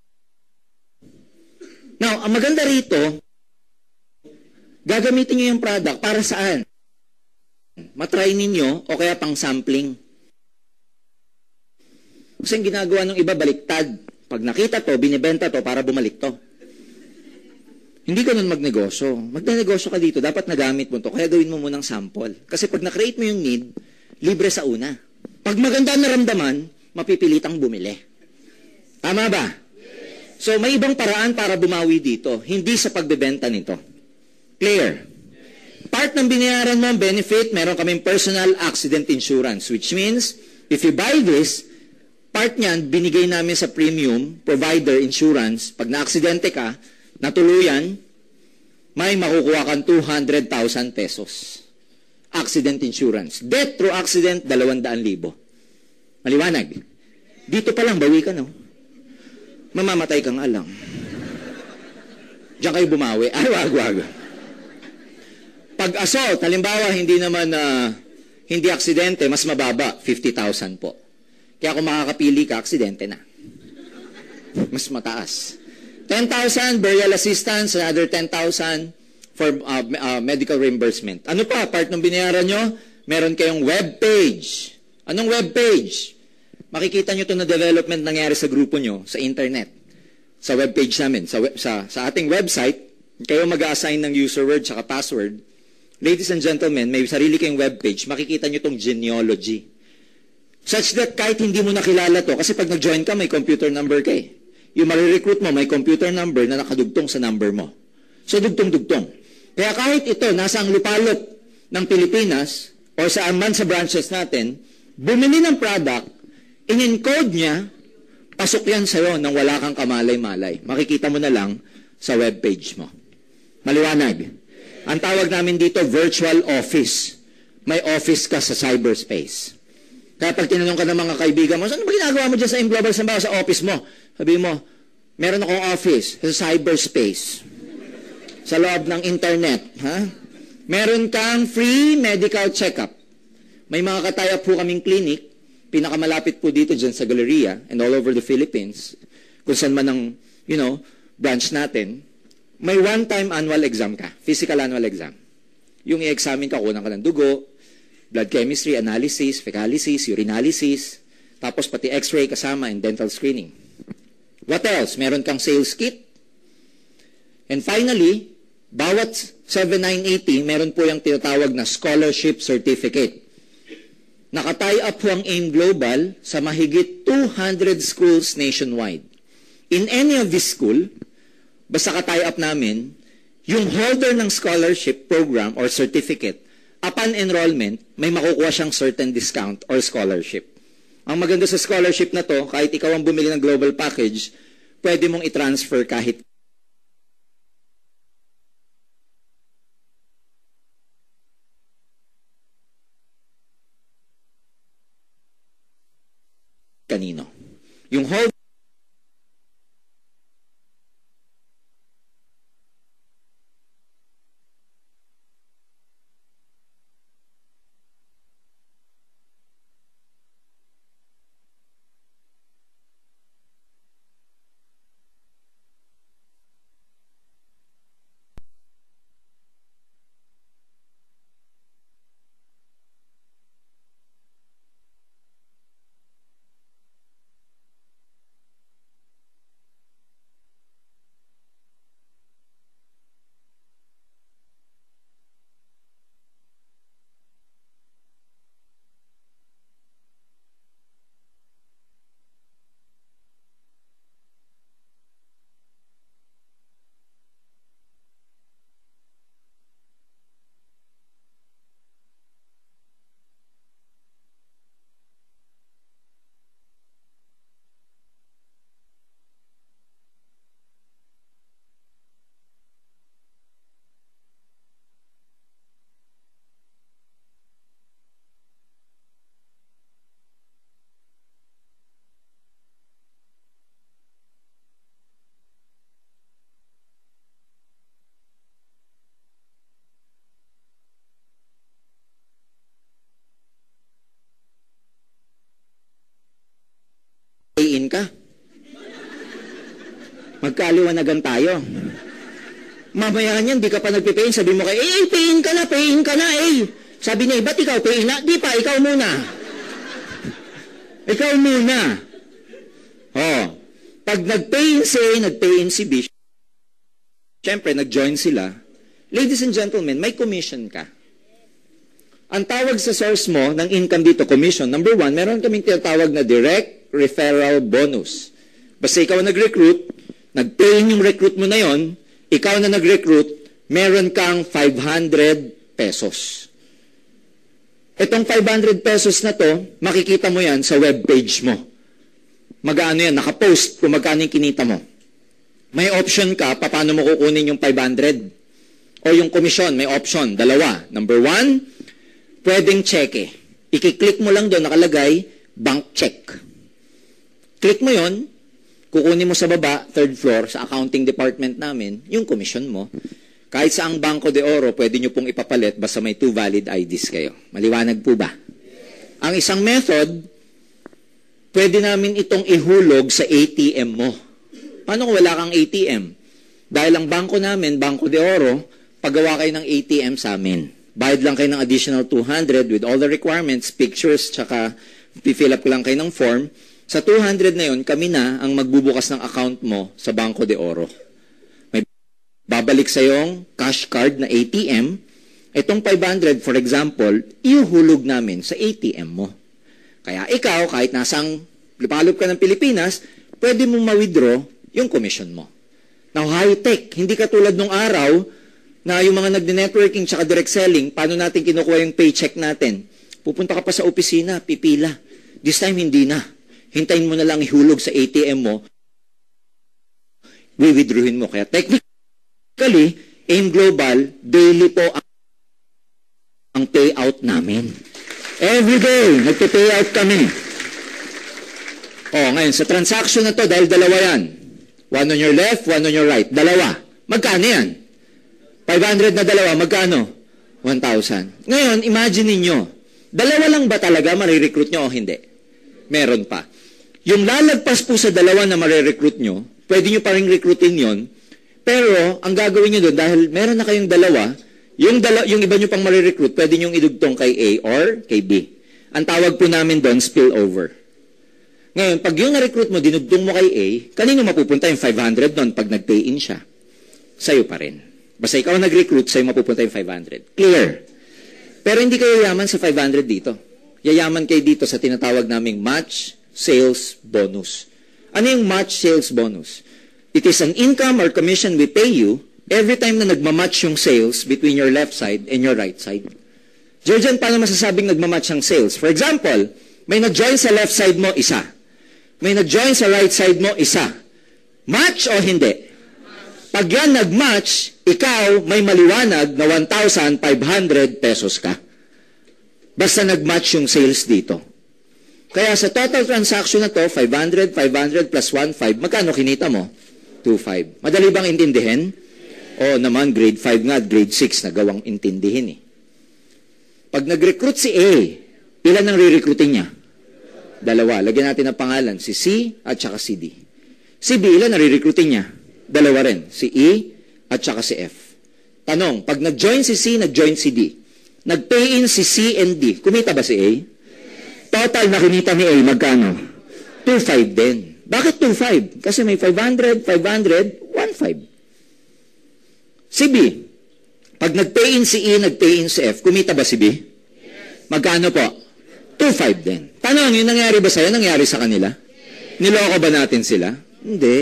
Now, ang maganda rito, gagamitin nyo yung product para saan? Matry ninyo o kaya pang sampling. Kasi ang ginagawa ng iba, baliktad. Pag nakita to, binibenta to para bumalik to. Hindi ka nun magnegosyo. Magnegosyo ka dito, dapat nagamit mo to, kaya gawin mo munang sample. Kasi pag na-create mo yung need, libre sa una. Pag maganda naramdaman, mapipilitang bumili. Tama ba? So, may ibang paraan para bumawi dito, hindi sa pagbebenta nito. Clear? Part ng binayaran mo ang benefit, meron kaming personal accident insurance, which means, if you buy this, part niyan, binigay namin sa premium provider insurance, pag na-aksidente ka, natuluyan, may makukuha kang 200,000 pesos. Accident insurance. Death through accident, 200,000. Maliwanag. Dito pa lang, bawi ka, no? Mamamatay ka nga lang. Diyan kayo bumawi. Ay, wag. Pag assault, halimbawa, hindi naman, hindi aksidente, mas mababa, 50,000 po. Kaya kung makakapili ka, aksidente na. Mas mataas. 10,000 burial assistance, another 10,000 for medical reimbursement. Ano pa? Part ng binayaran nyo, meron kayong web page. Anong web page? Makikita nyo ito na development nangyari sa grupo nyo, sa internet. Sa web page namin. Sa ating website, kayo mag-assign ng user word at password. Ladies and gentlemen, may sarili kayong web page, makikita nyo itong genealogy. Such that kahit hindi mo nakilala to, kasi pag nag-join ka, may computer number ka eh. Yung marirecruit mo, may computer number na nakadugtong sa number mo. So, dugtong-dugtong. Kaya kahit ito, nasa ang lupalop ng Pilipinas, o saan man sa branches natin, bumili ng product, in-encode niya, pasok yan sa'yo nang wala kang kamalay-malay. Makikita mo na lang sa webpage mo. Maliwanag. Ang tawag namin dito, virtual office. May office ka sa cyberspace. Kaya pag tinanong ka ng mga kaibigan mo, saan ba ginagawa mo dyan sa Global Sambawa sa office mo? Sabi mo, meron akong office sa cyberspace. Sa loob ng internet. Ha? Meron kang free medical check-up. May mga katayap po kaming clinic, pinakamalapit po dito dyan sa Galleria and all over the Philippines, kung saan man ang, branch natin, may one-time annual exam ka, physical annual exam. Yung i-examine ka, kunan ka ng dugo, blood chemistry, analysis, fecalysis, urinalysis, tapos pati x-ray kasama and dental screening. What else? Meron kang sales kit. And finally, bawat 7980, meron po yung tinatawag na scholarship certificate. Nakatie up po ang AIM Global sa mahigit 200 schools nationwide. In any of this school, basta ka-tie up namin, yung holder ng scholarship program or certificate, upon enrollment, may makukuha siyang certain discount or scholarship. Ang maganda sa scholarship na to, kahit ikaw ang bumili ng global package, pwede mong i-transfer kahit kanino. Yung holder pay-in ka. Magkaliwanagan tayo. Mamaya niyan, di ka pa nagpe-pay-in, sabi mo kay, pay-in ka na, Sabi niya, ba't ikaw pay-in na? Di pa, ikaw muna. Ikaw muna. Oh, pag nag-pay-in si A, nag-pay-in si B, syempre, nag-join sila. Ladies and gentlemen, may commission ka. Ang tawag sa source mo ng income dito, commission. Number 1, meron kaming tinatawag na direct referral bonus. Basta ikaw nag-recruit, nag-pay-in yung recruit mo na yon, ikaw na nag-recruit, meron kang 500 pesos. Itong 500 pesos na to, makikita mo yan sa webpage mo. Magkano yan? Nakapost kung magkano yung kinita mo. May option ka, paano mo kukunin yung 500? O yung komisyon, may option, dalawa. Number 1, pwedeng cheque. I-click mo lang doon, nakalagay, bank check. Click mo yon, kukunin mo sa baba, third floor, sa accounting department namin, yung komisyon mo. Kahit sa ang Banco de Oro, pwede nyo pong ipapalit basta may 2 valid IDs kayo. Maliwanag po ba? Ang isang method, pwede namin itong ihulog sa ATM mo. Paano kung wala kang ATM? Dahil ang bangko namin, Banco de Oro, paggawa kayo ng ATM sa amin. Bayad lang kayo ng additional 200 with all the requirements, pictures, tsaka fill up ko lang kayo ng form. Sa 200 na yun, kami na ang magbubukas ng account mo sa Banco de Oro. May babalik sa yung cash card na ATM. Itong 500, for example, ihuhulog namin sa ATM mo. Kaya ikaw, kahit nasang lupalop ka ng Pilipinas, pwede mong ma-withdraw yung commission mo. Now, high-tech, hindi katulad nung araw na yung mga nagde-networking tsaka direct selling, paano natin kinukuha yung paycheck natin? Pupunta ka pa sa opisina, pipila. This time, hindi na. Hintayin mo na lang ihulog sa ATM mo, withdrawin mo. Kaya technically, AIM Global, daily po ang payout namin. Every day, nagpe-payout kami. Ngayon, sa transaction na to, dahil dalawa yan. One on your left, one on your right. Dalawa. Magkano yan? 500 na dalawa, magkano? 1,000. Ngayon, imagine niyo, dalawa lang ba talaga marirecruit nyo o hindi? Meron pa. Yung lalagpas po sa dalawa na marirecruit nyo, pwede nyo pa rin recruitin yon. Pero, ang gagawin nyo doon, dahil meron na kayong dalawa, yung iba nyo pang marirecruit, pwede nyo idugtong kay A or kay B. Ang tawag po namin doon, spillover. Ngayon, pag yung na-recruit mo, dinugtong mo kay A, kanino mapupunta yung 500 doon pag nag-pay-in siya? Sa'yo pa rin. Basta ikaw nag-recruit, sa'yo mapupunta yung 500. Clear? Pero hindi kayo yaman sa 500 dito. Yayaman kayo dito sa tinatawag naming match sales bonus. Ano yung match sales bonus? It is an income or commission we pay you every time na nagmamatch yung sales between your left side and your right side. Georgian, paano masasabing nagmamatch ang sales? For example, may nag-join sa left side mo, isa. May nag-join sa right side mo, isa. Match o hindi? Pag yan nag-match, ikaw may maliwanag na 1,500 pesos ka. Basta nag-match yung sales dito. Kaya sa total transaction na to, 500, 500 plus 1,500, magkano kinita mo? 2,500. Madali bang intindihin? O naman, grade 5 nga at grade 6 na gawang intindihin eh. Pag nag-recruit si A, ilan ang re-recruitin niya? Dalawa. Lagyan natin ang pangalan, si C at saka si D. Si B, ilan ang re-recruitin niya? Dalawa rin, si E at saka si F. Tanong, pag nag-join si C, nag-join si D. Nag-pay-in si C and D, kumita ba si A? Total na kinita ni A, magkano? 2,500 din. Bakit 2,500? Kasi may 500, 500, 1,500. Si B, pag nag-pay-in si E, nag-pay-in si F, kumita ba si B? Magkano po? 2,500 din. Tanong, yung nangyari ba sa'yo? Nangyari sa kanila? Niloko ba natin sila? Hindi.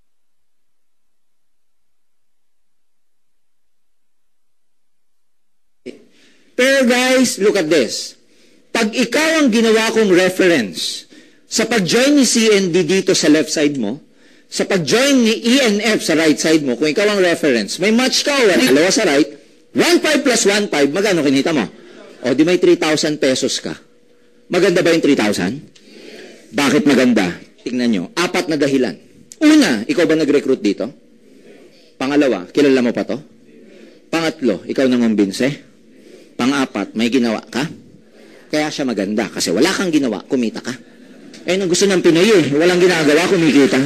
Pero guys, look at this. Pag ikaw ang ginawa kong reference sa pag-join ni C and D dito sa left side mo, sa pag-join ni E and F sa right side mo, kung ikaw ang reference, may match ka o dalawa sa right, 1,500 plus 1,500, magkano kinita mo? O di may 3,000 pesos ka. Maganda ba yung 3,000? Bakit maganda? Tingnan nyo, 4 na dahilan. Una, ikaw ba nag-recruit dito? Pangalawa, kilala mo pa to? Pangatlo, ikaw nangumbinse? Pang-4, may ginawa ka? Kaya siya maganda. Kasi wala kang ginawa, kumita ka. Ayun ang gusto ng Pinoy eh. Walang ginagawa, kumikita.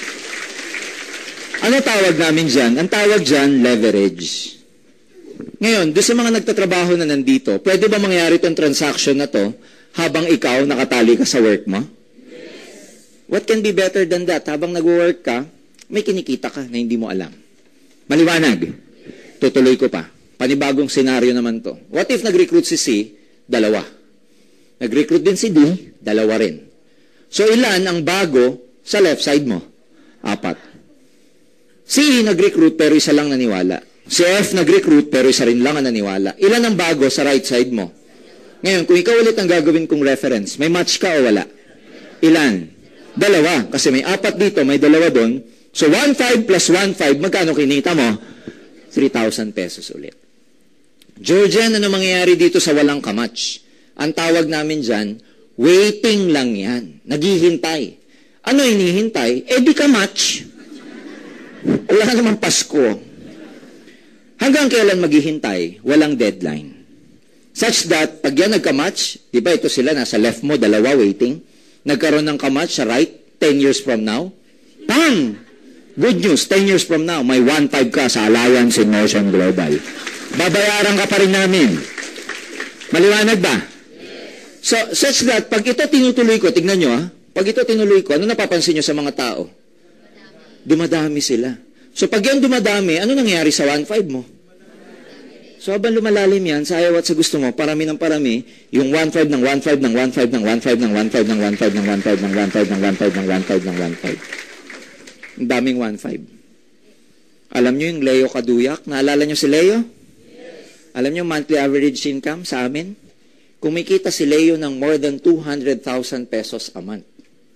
Ano tawag namin dyan? Ang tawag dyan, leverage. Ngayon, doon sa mga nagtatrabaho na nandito, pwede ba mangyari itong transaction na to habang ikaw nakatali ka sa work mo? What can be better than that? Habang nag-work ka, may kinikita ka na hindi mo alam. Maliwanag. Tutuloy ko pa. Panibagong senaryo naman to. What if nag-recruit si C? Dalawa. Nag-recruit din si D? Dalawa rin. So ilan ang bago sa left side mo? 4. Si E nag-recruit pero isa lang naniwala. Si F nag-recruit pero isa rin lang ang naniwala. Ilan ang bago sa right side mo? Ngayon, kung ikaw ulit ang gagawin kong reference, may match ka o wala? Ilan? 2. Kasi may 4 dito, may 2 doon. So 1,500 plus 1,500, magkano kinita mo? 3,000 pesos ulit. Georgian, ano mangyayari dito sa walang kamatch? Ang tawag namin dyan, waiting lang yan. Naghihintay. Ano hinihintay? Eh di ka-match. Wala naman Pasko. Hanggang kailan maghihintay? Walang deadline. Such that, pag yan nagka-match, di ba ito sila, nasa left mo, 2 waiting. Nagkaroon ng ka-match sa right, 10 years from now. Bang! Good news, 10 years from now, may 1,500 ka sa Alliance in Motion Global. Babayaran ka pa rin namin. Maliwanag ba? So, such that, pag ito tinutuloy ko, tignan nyo pag ito tinuloy ko, ano napapansin nyo sa mga tao? Dumadami sila. So, pag yan dumadami, ano nangyayari sa 1,500 mo? So, habang lumalalim yan, sa ayaw at sa gusto mo, parami ng parami, yung 1,500 ng 1,500 ng 1,500 ng 1,500 ng 1,500 ng 1,500 ng 1,500 ng 1,500 ng 1,500 ng 1,500 ng 1,500. Ang daming 1,500. Alam nyo yung Leo Kaduyak? Naalala nyo si Leo? Yes. Alam nyo monthly average income sa amin? Kumikita si Leo ng more than 200,000 pesos a month.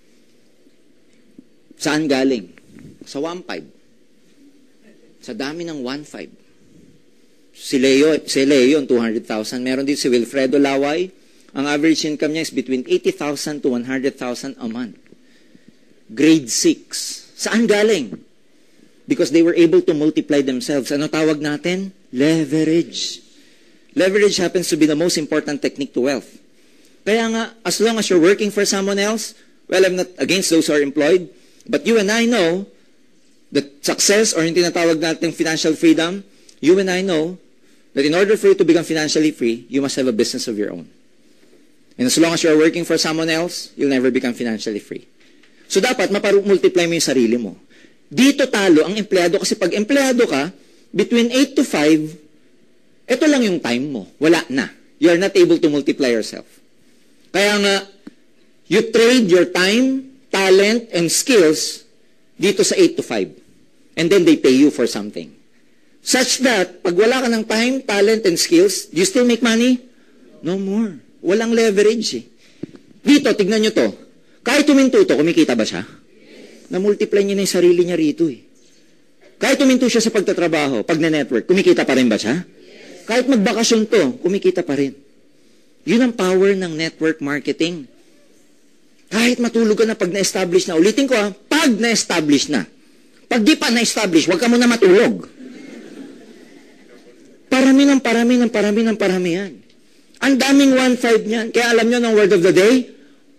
Saan galing? Sa 1,500. Sa dami ng 1,500. Si Leo, ang 200,000. Meron din si Wilfredo Laway. Ang average income niya is between 80,000 to 100,000 a month. Grade 6. Saan galing? Because they were able to multiply themselves. Ano tawag natin? Leverage. Leverage happens to be the most important technique to wealth. Kaya nga, as long as you're working for someone else, well, I'm not against those who are employed, but you and I know that success, or yung tinatawag natin financial freedom, you and I know that in order for you to become financially free, you must have a business of your own. And as long as you're working for someone else, you'll never become financially free. So dapat, multiply mo yung sarili mo. Dito talo ang empleyado kasi pag empleyado ka, between 8 to 5, ito lang yung time mo. Wala na. You are not able to multiply yourself. Kaya nga, you trade your time, talent, and skills dito sa 8 to 5. And then they pay you for something. Such that, pag wala ka ng time, talent, and skills, do you still make money? No more. Walang leverage eh. Dito, tignan nyo to. Kahit tuminto to, kumikita ba siya? Na-multiply niya na yung sarili niya rito eh. Kahit tuminto siya sa pagtatrabaho, pag na-network, kumikita pa rin ba siya? Kahit magbakasyon to, kumikita pa rin. Yun ang power ng network marketing. Kahit matulog ka na pag na-establish na, ulitin ko pag na-establish na. Pag di pa na-establish, huwag ka muna matulog. Parami ng yan. Ang daming 1,500 niyan. Kaya alam nyo ng word of the day?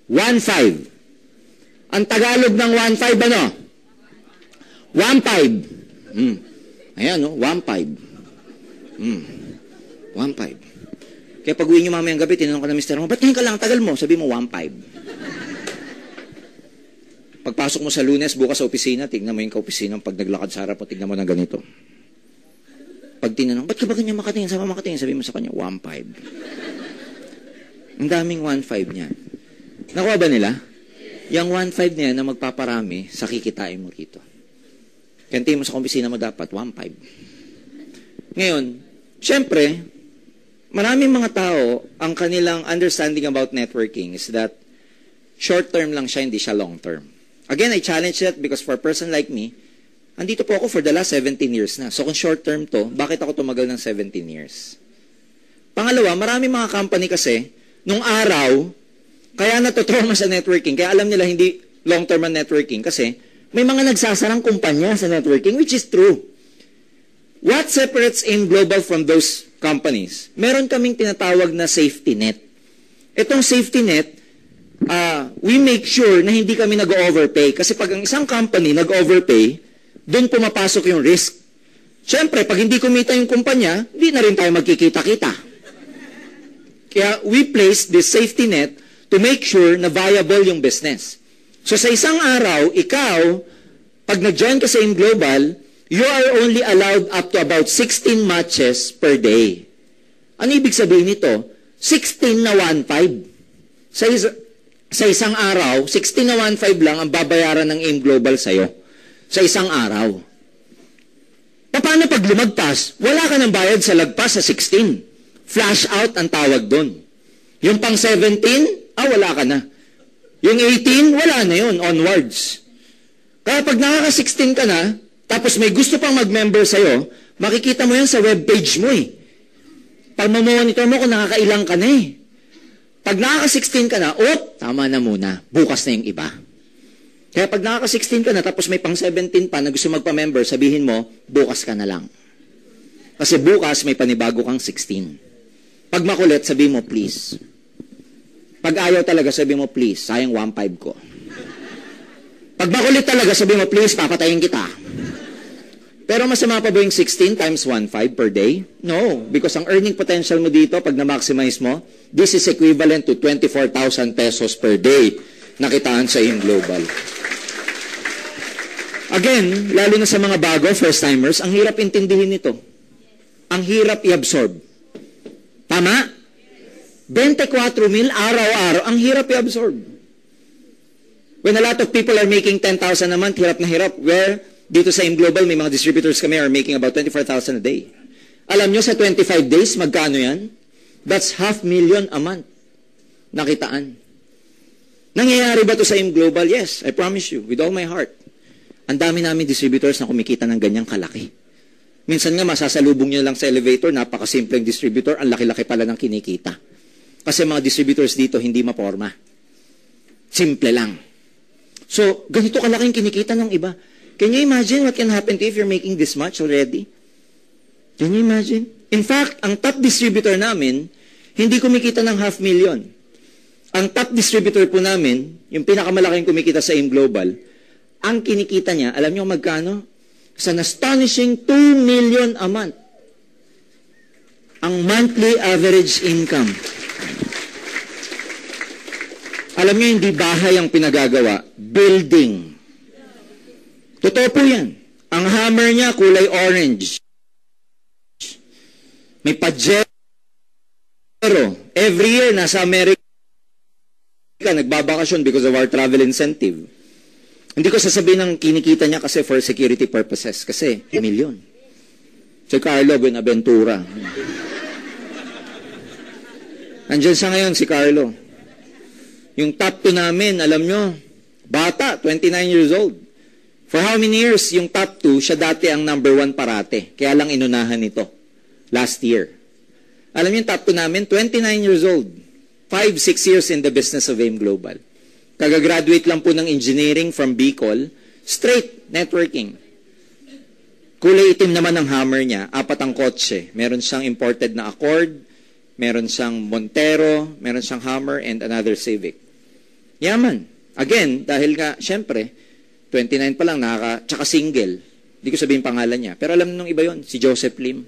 1,500. Ang Tagalog ng 1,500 ano? 1,500. Ayan, no? 1,500. 1,500. Kaya pag uwi nyo mamayang gabi, tinanong ka na mister mo, ba't ngayon ka lang tagal mo? Sabi mo, 1,500. Pagpasok mo sa Lunes, bukas sa opisina, tignan mo yung ka-opisina, pag naglakad sa harap mo, tignan mo na ganito. Pag tinanong, ba't ka ba ganyan makatingin? Sama makatingin, sabi mo sa kanya, 1,500. Ang daming 1,500 niyan. Nakuha ba nila? Yung 1,500 na yan na magpaparami, sa kikitain mo rito. Kaya tingin mo sa opisina mo dapat, 1,500. Ngayon, syempre, maraming mga tao, ang kanilang understanding about networking is that short-term lang siya, hindi siya long-term. Again, I challenge that because for a person like me, andito po ako for the last 17 years na. So kung short-term to, bakit ako tumagal ng 17 years? Pangalawa, maraming mga company kasi, nung araw, kaya natutrauma sa networking, kaya alam nila hindi long-term ang networking kasi may mga nagsasarang kumpanya sa networking, which is true. What separates AIM Global from those companies? Meron kaming tinatawag na safety net. Itong safety net, we make sure na hindi kami nag-overpay. Kasi pag ang isang company nag-overpay, doon pumapasok yung risk. Siyempre, pag hindi kumita yung kumpanya, hindi na rin tayo magkikita-kita. Kaya we place this safety net to make sure na viable yung business. So sa isang araw, ikaw, pag nag-join ka sa AIM Global, you are only allowed up to about 16 matches per day. Ano ibig sabihin nito? 16 na 1.5. Sa isang araw, 16 na 1.5 lang ang babayaran ng AIM Global sa'yo. Sa isang araw. Paano pag lumagpas? Wala ka ng bayad sa lagpas sa 16. Flash out ang tawag doon. Yung pang 17, wala ka na. Yung 18, wala na yun, onwards. Kaya pag nakaka-16 ka na, tapos may gusto pang mag-member sa'yo, makikita mo yan sa webpage mo eh. Pag mamonitor mo kung nakakailang ka na eh. Pag nakaka-16 ka na, tama na muna, bukas na yung iba. Kaya pag nakaka-16 ka na, tapos may pang 17 pa na gusto magpa-member, sabihin mo, bukas ka na lang. Kasi bukas may panibago kang 16. Pag makulit, sabihin mo, please. Pag ayaw talaga, sabihin mo, please, sayang 1.5 ko. Pag makulit talaga, sabihin mo, please, papatayin kita. Pero masama pa ba yung 16 times 1.5 per day? No, because ang earning potential mo dito, pag na-maximize mo, this is equivalent to 24,000 pesos per day na kitaan sa AIM Global. Again, lalo na sa mga bago, first-timers, ang hirap intindihin ito. Ang hirap i-absorb. Tama? 24 mil araw-araw, ang hirap i-absorb. When a lot of people are making 10,000 a month, hirap na hirap. Where, dito sa AIM Global, may mga distributors kami are making about 24,000 a day. Alam nyo, sa 25 days, magkano yan? That's 500,000 a month. Nakitaan. Nangyayari ba to sa AIM Global? Yes, I promise you, with all my heart. Ang dami namin distributors na kumikita ng ganyang kalaki. Minsan nga, masasalubong nyo lang sa elevator, napakasimpleng distributor, ang laki-laki pala ng kinikita. Kasi mga distributors dito, hindi maporma. Simple lang. So, ganito kalaking kinikita ng iba. Can you imagine what can happen to you if you're making this much already? Can you imagine? In fact, ang top distributor namin, hindi kumikita ng 500,000. Ang top distributor po namin, yung pinakamalaking kumikita sa AIM Global, ang kinikita niya, alam niyo magkano? Sa an astonishing 2 million a month. Ang monthly average income. Alam niyo, hindi bahay ang pinagagawa, building. Totoo po yan. Ang hammer niya, kulay orange. May pajero. Every year, nasa Amerika, nagbabakasyon because of our travel incentive. Hindi ko sasabihin ng kinikita niya kasi for security purposes. Kasi, milyon. Si Carlo Buenaventura. Andiyan siya ngayon, si Carlo. Yung top 2 namin, alam nyo, bata, 29 years old. For how many years yung top 2, siya dati ang number 1 parate. Kaya lang inunahan ito. Last year. Alam niyo yung top 2 namin, 29 years old. 5-6 years in the business of AIM Global. Kagagraduate lang po ng engineering from Bicol. Straight networking. Kulay itim naman ang hammer niya. 4 ang kotse. Meron siyang imported na Accord. Meron siyang Montero. Meron siyang Hammer and another Civic. Yaman. Again, dahil nga, syempre, 29 pa lang, tsaka single. Hindi ko sabihin pangalan niya. Pero alam nung iba yon, si Joseph Lim.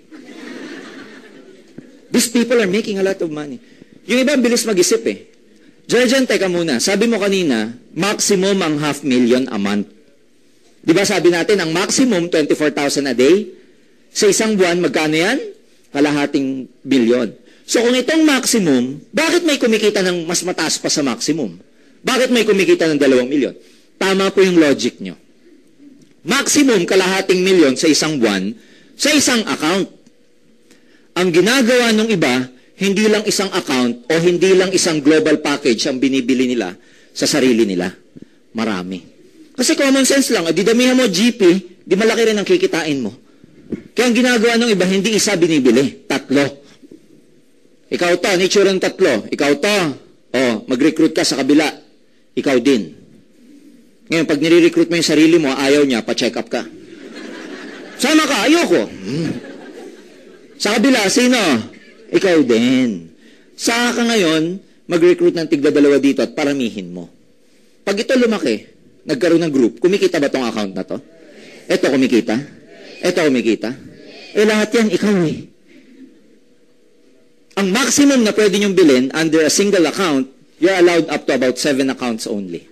These people are making a lot of money. Yung iba, bilis mag-isip eh. Georgian, teka muna. Sabi mo kanina, maximum ang 500,000 a month. Di ba sabi natin, ang maximum, 24,000 a day. Sa isang buwan, magkano yan? Kalahating bilyon. So kung itong maximum, bakit may kumikita ng mas mataas pa sa maximum? Bakit may kumikita ng 2 milyon? Tama po yung logic nyo. Maximum kalahating milyon sa isang buwan, sa isang account. Ang ginagawa ng iba, hindi lang isang account o hindi lang isang global package ang binibili nila sa sarili nila. Marami. Kasi common sense lang, di damihan mo GP, di malaki rin ang kikitain mo. Kaya ang ginagawa ng iba, hindi isa binibili, 3. Ikaw to, nature ng 3. Ikaw to, mag-recruit ka sa kabila. Ikaw din. Ngayon, pag nire-recruit mo yung sarili mo, ayaw niya, pa-check up ka. Sama ka, ayoko. Sa kabila, sino? Ikaw din. Saka ka ngayon, mag-recruit ng tigda-dalawa dito at paramihin mo. Pag ito lumaki, nagkaroon ng group, kumikita ba tong account na to? Ito kumikita? Ito kumikita? Lahat yan, ikaw eh. Ang maximum na pwede nyong bilhin under a single account, you're allowed up to about 7 accounts only.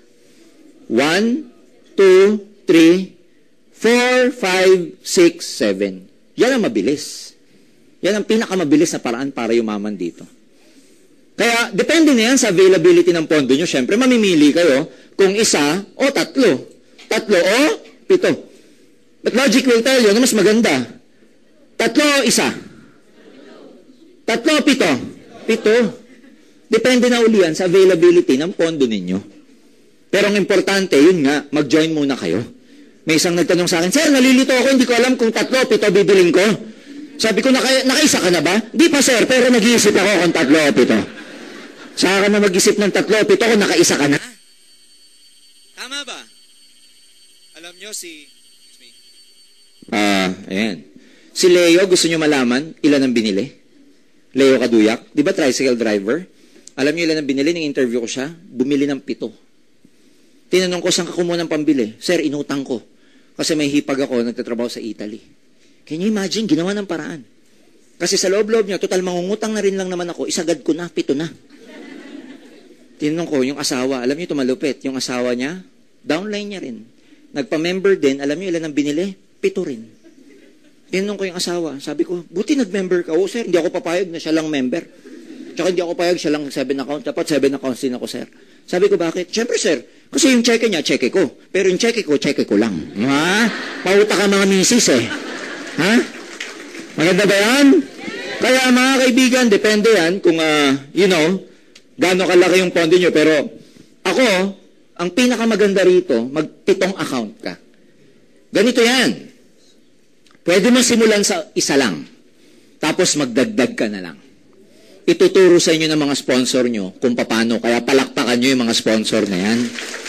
1, 2, 3, 4, 5, 6, 7. Yan ang mabilis. Yan ang pinakamabilis na paraan para yumaman dito. Kaya, depende na yan sa availability ng pondo nyo. Siyempre, mamimili kayo kung isa o tatlo. Tatlo o 7. But logic will tell you na mas maganda. Tatlo o isa. Tatlo o 7. 7. Depende na uli yan sa availability ng pondo ninyo. Pero ang importante, yun nga, mag-join muna kayo. May isang nagtanong sa akin, Sir, nalilito ako, hindi ko alam kung 3 o 7 bibiling ko. Sabi ko, nakaisa ka na ba? Di pa, sir, pero nag-iisip ako kung 3 o 7. Saka ka na mag-isip ng 3 o 7 kung nakaisa ka na. Tama ba? Alam nyo ayan. Si Leo, gusto nyo malaman ilan ang binili? Leo Kaduyak, di ba tricycle driver? Alam nyo ilan ang binili? Nung interview ko siya, bumili ng 7. Tinanong ko, saan ka kumuha ng pambili? Sir, inutang ko. Kasi may hipag ako, nagtatrabaho sa Italy. Can you imagine? Ginawa ng paraan. Kasi sa loob-loob niya, total mangungutang na rin lang naman ako, isagad ko na, 7 na. Tinanong ko, yung asawa, alam niyo tumalupit, yung asawa niya, downline niya rin. Nagpa-member din, alam niyo ilan ang binili? 7 rin. Tinanong ko yung asawa, sabi ko, buti nag-member ka. Oh, sir, hindi ako papayag na siya lang member. Tsaka hindi ako papayag, siya lang 7 account. Dapat 7 accounts din ako, sir. Sabi ko, bakit? Siyempre, sir, kasi yung cheque niya, cheque ko. Pero yung cheque ko lang. Ha? Pauta ka mga misis eh. Ha? Maganda ba yan? Kaya mga kaibigan, depende yan kung, gaano kalaki yung pondo nyo. Pero ako, ang pinakamaganda rito, mag-7 account ka. Ganito yan. Pwede mo simulan sa isa lang. Tapos magdagdag ka na lang. Ituturo sa inyo ng mga sponsor nyo kung paano. Kaya palakpakan nyo yung mga sponsor na yan.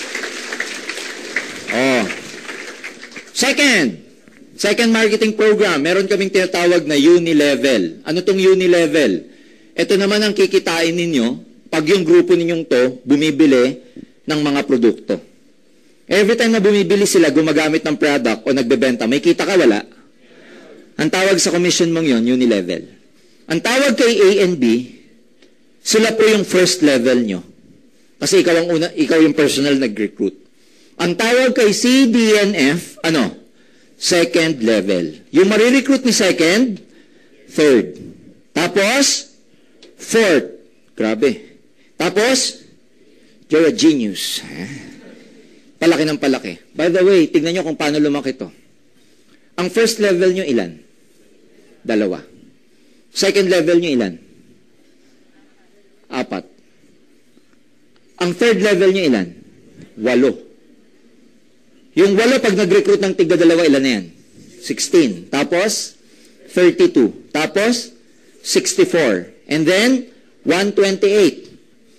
Second marketing program, meron kaming tinatawag na Unilevel. Ano tong Unilevel? Ito naman ang kikitain ninyo pag yung grupo ninyong to bumibili ng mga produkto. Every time na bumibili sila, gumagamit ng product o nagbebenta, may kita ka, wala? Ang tawag sa commission mong yon, Unilevel. Ang tawag kay A and B, sila po yung first level nyo. Kasi ikaw yung personal nag-recruit. Ang tawag kay C, D, and F, second level. Yung marirecruit ni second, third. Tapos, fourth. Grabe. Tapos, you're a genius. Palaki ng palaki. By the way, tignan nyo kung paano lumaki to. Ang first level nyo ilan? 2. Second level nyo ilan? 4. Ang third level nyo ilan? 8. Yung 8 pag nag-recruit ng tigda 2, ilan na yan? 16. Tapos, 32. Tapos, 64. And then, 128.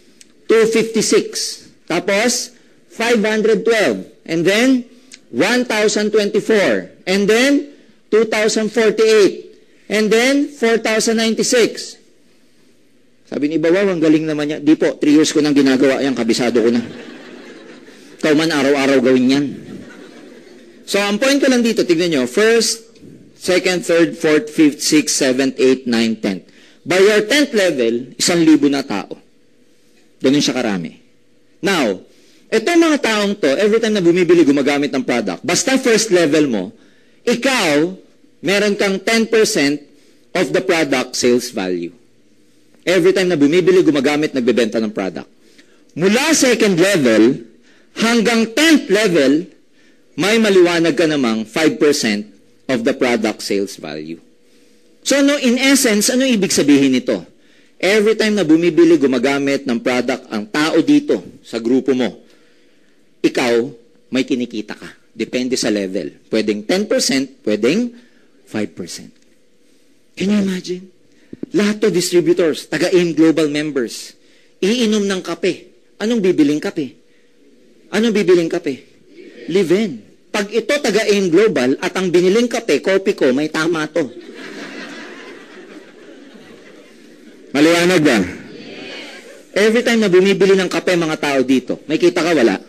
256. Tapos, 512. And then, 1,024. And then, 2,048. And then, 4,096. Sabi ni Bawaw, ang galing naman niya. Di po, 3 years ko nang ginagawa yan, kabisado ko na. Ikaw man, araw-araw gawin yan. So, ang point ko lang dito, tignan nyo, first, second, third, fourth, fifth, sixth, seventh, eighth, ninth, 10th. By your 10th level, 1,000 na tao. Ganun siya karami. Now, itong mga taong to, every time na bumibili, gumagamit ng product, basta first level mo, ikaw, meron kang 10% of the product sales value. Every time na bumibili, gumagamit, nagbebenta ng product. Mula second level, hanggang 10th level, may maliwanag ka namang 5% of the product sales value. So, in essence, ano ibig sabihin nito? Every time na bumibili, gumagamit ng product ang tao dito sa grupo mo, ikaw, may kinikita ka. Depende sa level. Pwedeng 10%, pwedeng 5%. Can you imagine? Lahat to distributors, taga-AIM Global members, iinom ng kape. Anong bibiling kape? Anong bibiling kape? Live-in. Pag ito taga-AIM Global at ang biniling kape, kopi ko, may tama to. Maliwanag ba? Every time na bumibili ng kape mga tao dito, may kita ka wala?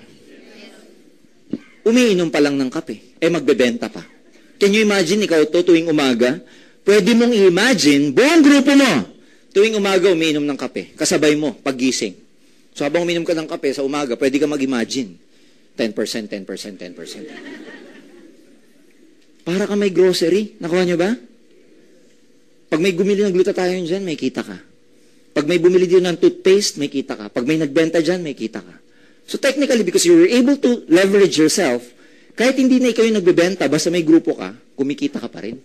Umiinom pa lang ng kape, magbebenta pa. Can you imagine, ikaw to tuwing umaga, pwede mong i-imagine, buong grupo mo, tuwing umaga umiinom ng kape, kasabay mo, paggising. So habang umiinom ka ng kape sa umaga, pwede ka mag-imagine, 10%, 10%, 10%. Para ka may grocery, nakuha nyo ba? Pag may gumili ng glutathione dyan, may kita ka. Pag may bumili din ng toothpaste, may kita ka. Pag may nagbenta dyan, may kita ka. So technically, because you were able to leverage yourself, kahit hindi na ikaw yung nagbebenta, basta may grupo ka, kumikita ka pa rin.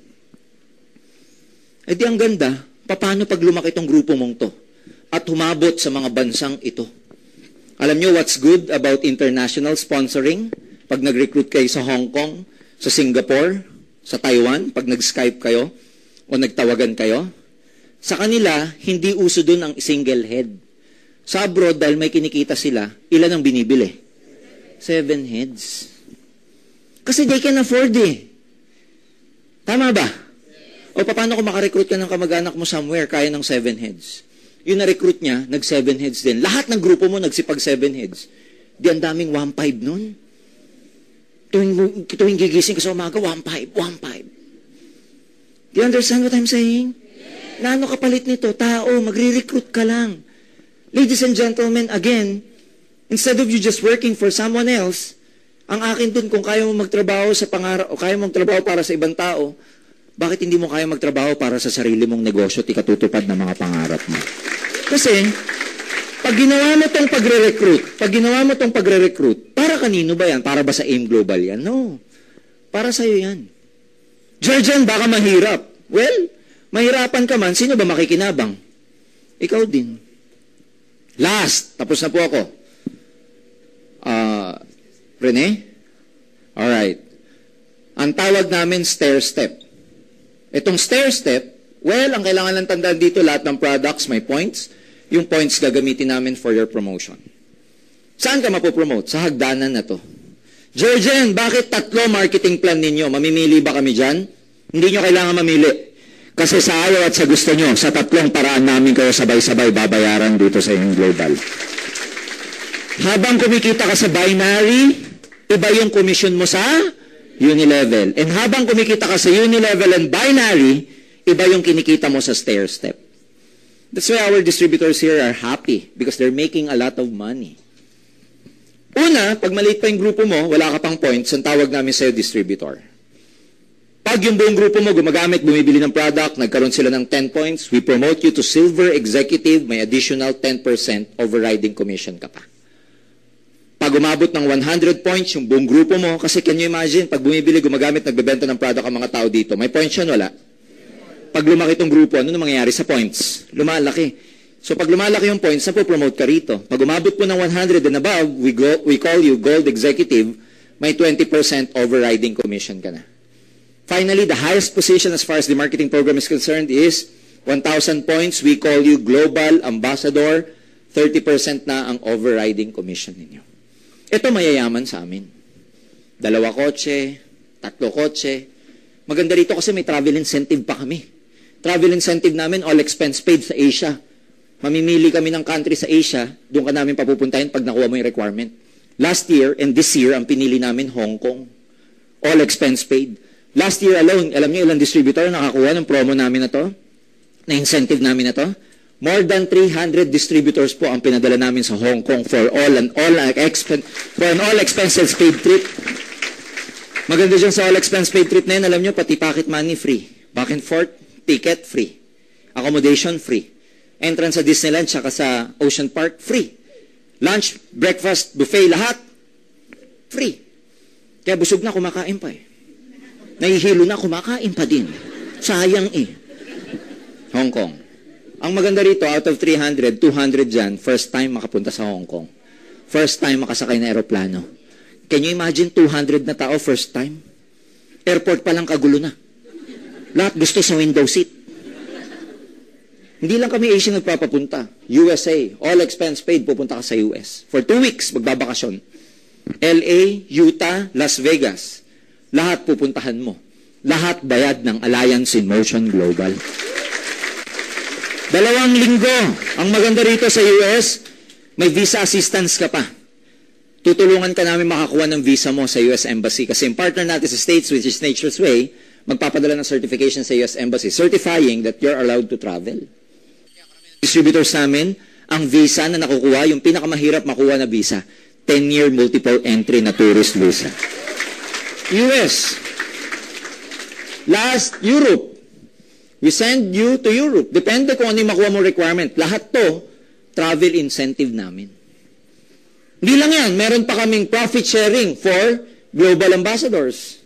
Di ang ganda, paano pag lumaki itong grupo mong to? At humabot sa mga bansang ito. Alam nyo what's good about international sponsoring? Pag nag-recruit kayo sa Hong Kong, sa Singapore, sa Taiwan, pag nag-Skype kayo, o nagtawagan kayo, sa kanila, hindi uso dun ang single head. Sa abroad, dahil may kinikita sila, ilan ang binibili? 7 heads. Kasi they can afford Tama ba? O paano kung makarecruit ka ng kamag-anak mo somewhere, kaya ng 7 heads? Yung na-recruit niya, nag-7 heads din. Lahat ng grupo mo nagsipag 7 heads. Di ang daming 1.5 nun. Tuwing gigising ka sa umaga, 1.5. Do you understand what I'm saying? Naano kapalit nito? Tao, magre-recruit ka lang. Ladies and gentlemen, again, instead of you just working for someone else, ang akin dun, kung kaya mo magtrabaho sa pangarap, o kaya mo magtrabaho para sa ibang tao, bakit hindi mo kaya magtrabaho para sa sarili mong negosyo at ikatutupad ng mga pangarap mo? Kasi, pag ginawa mo tong pagre-recruit, para kanino ba yan? Para ba sa AIM Global yan? No. Para sa'yo yan. Georgian, baka mahirap. Well, mahirapan ka man, sino ba makikinabang? Ikaw din. Last, tapos na po ako. Rene? Alright. Ang tawag namin stair step. Itong stair step, well, ang kailangan lang tandaan dito, lahat ng products may points. Yung points gagamitin namin for your promotion. Saan ka mapopromote? Sa hagdanan na to. Georgian, bakit 3 marketing plan ninyo? Mamimili ba kami dyan? Hindi nyo kailangan mamili. Kasi sa ayaw at sa gusto nyo, sa 3 paraan namin kayo sabay-sabay babayaran dito sa AIM Global. Habang kumikita ka sa binary, iba yung commission mo sa unilevel. And habang kumikita ka sa unilevel and binary, iba yung kinikita mo sa stair step. That's why our distributors here are happy because they're making a lot of money. Una, pag maliit pa yung grupo mo, wala ka pang points, ang tawag namin sa'yo distributor. Pag yung buong grupo mo gumagamit, bumibili ng product, nagkaroon sila ng 10 points, we promote you to silver executive, may additional 10% overriding commission ka pa. Pag umabot ng 100 points, yung buong grupo mo, kasi can you imagine, pag bumibili, gumagamit, nagbebenta ng product ang mga tao dito, may points yan, wala? Pag lumaki itong grupo, ano mangyayari sa points? Lumalaki. So pag lumalaki yung points, napopromote ka rito. Pag umabot po ng 100 and above, we call you gold executive, may 20% overriding commission ka na. Finally, the highest position as far as the marketing program is concerned is 1,000 points. We call you Global Ambassador. 30% na ang overriding commission ninyo. Ito mayayaman sa amin. 2 kotse, 3 kotse. Maganda rito kasi may travel incentive pa kami. Travel incentive namin, all expense paid sa Asia. Mamimili kami ng country sa Asia, doon ka namin papupuntahin pag nakuha mo yung requirement. Last year and this year, ang pinili namin Hong Kong. All expense paid. Last year alone, alam niyo ilang distributor nakakuha ng promo namin na to? Na incentive namin na to? More than 300 distributors po ang pinadala namin sa Hong Kong for an all expenses paid trip. Maganda dyan sa all expense paid trip na yun, alam nyo, pati pocket money free. Back and forth, ticket free. Accommodation free. Entrance sa Disneyland, tsaka sa Ocean Park, free. Lunch, breakfast, buffet, lahat, free. Kaya busog na, kumakain pa eh. Nahihilo na, kumakain pa din. Sayang eh. Hong Kong. Ang maganda rito, out of 300, 200 dyan, first time makapunta sa Hong Kong. First time makasakay na aeroplano. Can you imagine 200 na tao first time? Airport pa lang kagulo na. Lahat gusto sa window seat. Hindi lang kami Asia nagpapapunta. USA, all expense paid, pupunta ka sa US. For 2 weeks, magbabakasyon. LA, Utah, Las Vegas. Lahat pupuntahan mo. Lahat bayad ng Alliance in Motion Global. 2 linggo. Ang maganda rito sa US, May visa assistance ka pa. Tutulungan ka namin makakuha ng visa mo sa US Embassy. Kasi yung partner natin sa States, which is Nature's Way, magpapadala ng certification sa US Embassy, certifying that you're allowed to travel. Distributors namin, ang visa na nakukuha, yung pinakamahirap makuha na visa, 10-year multiple entry na tourist visa. US. Last, Europe. We send you to Europe. Depende kung ano yung makuha mo requirement. Lahat to, travel incentive namin. Hindi lang yan, meron pa kaming profit sharing for global ambassadors.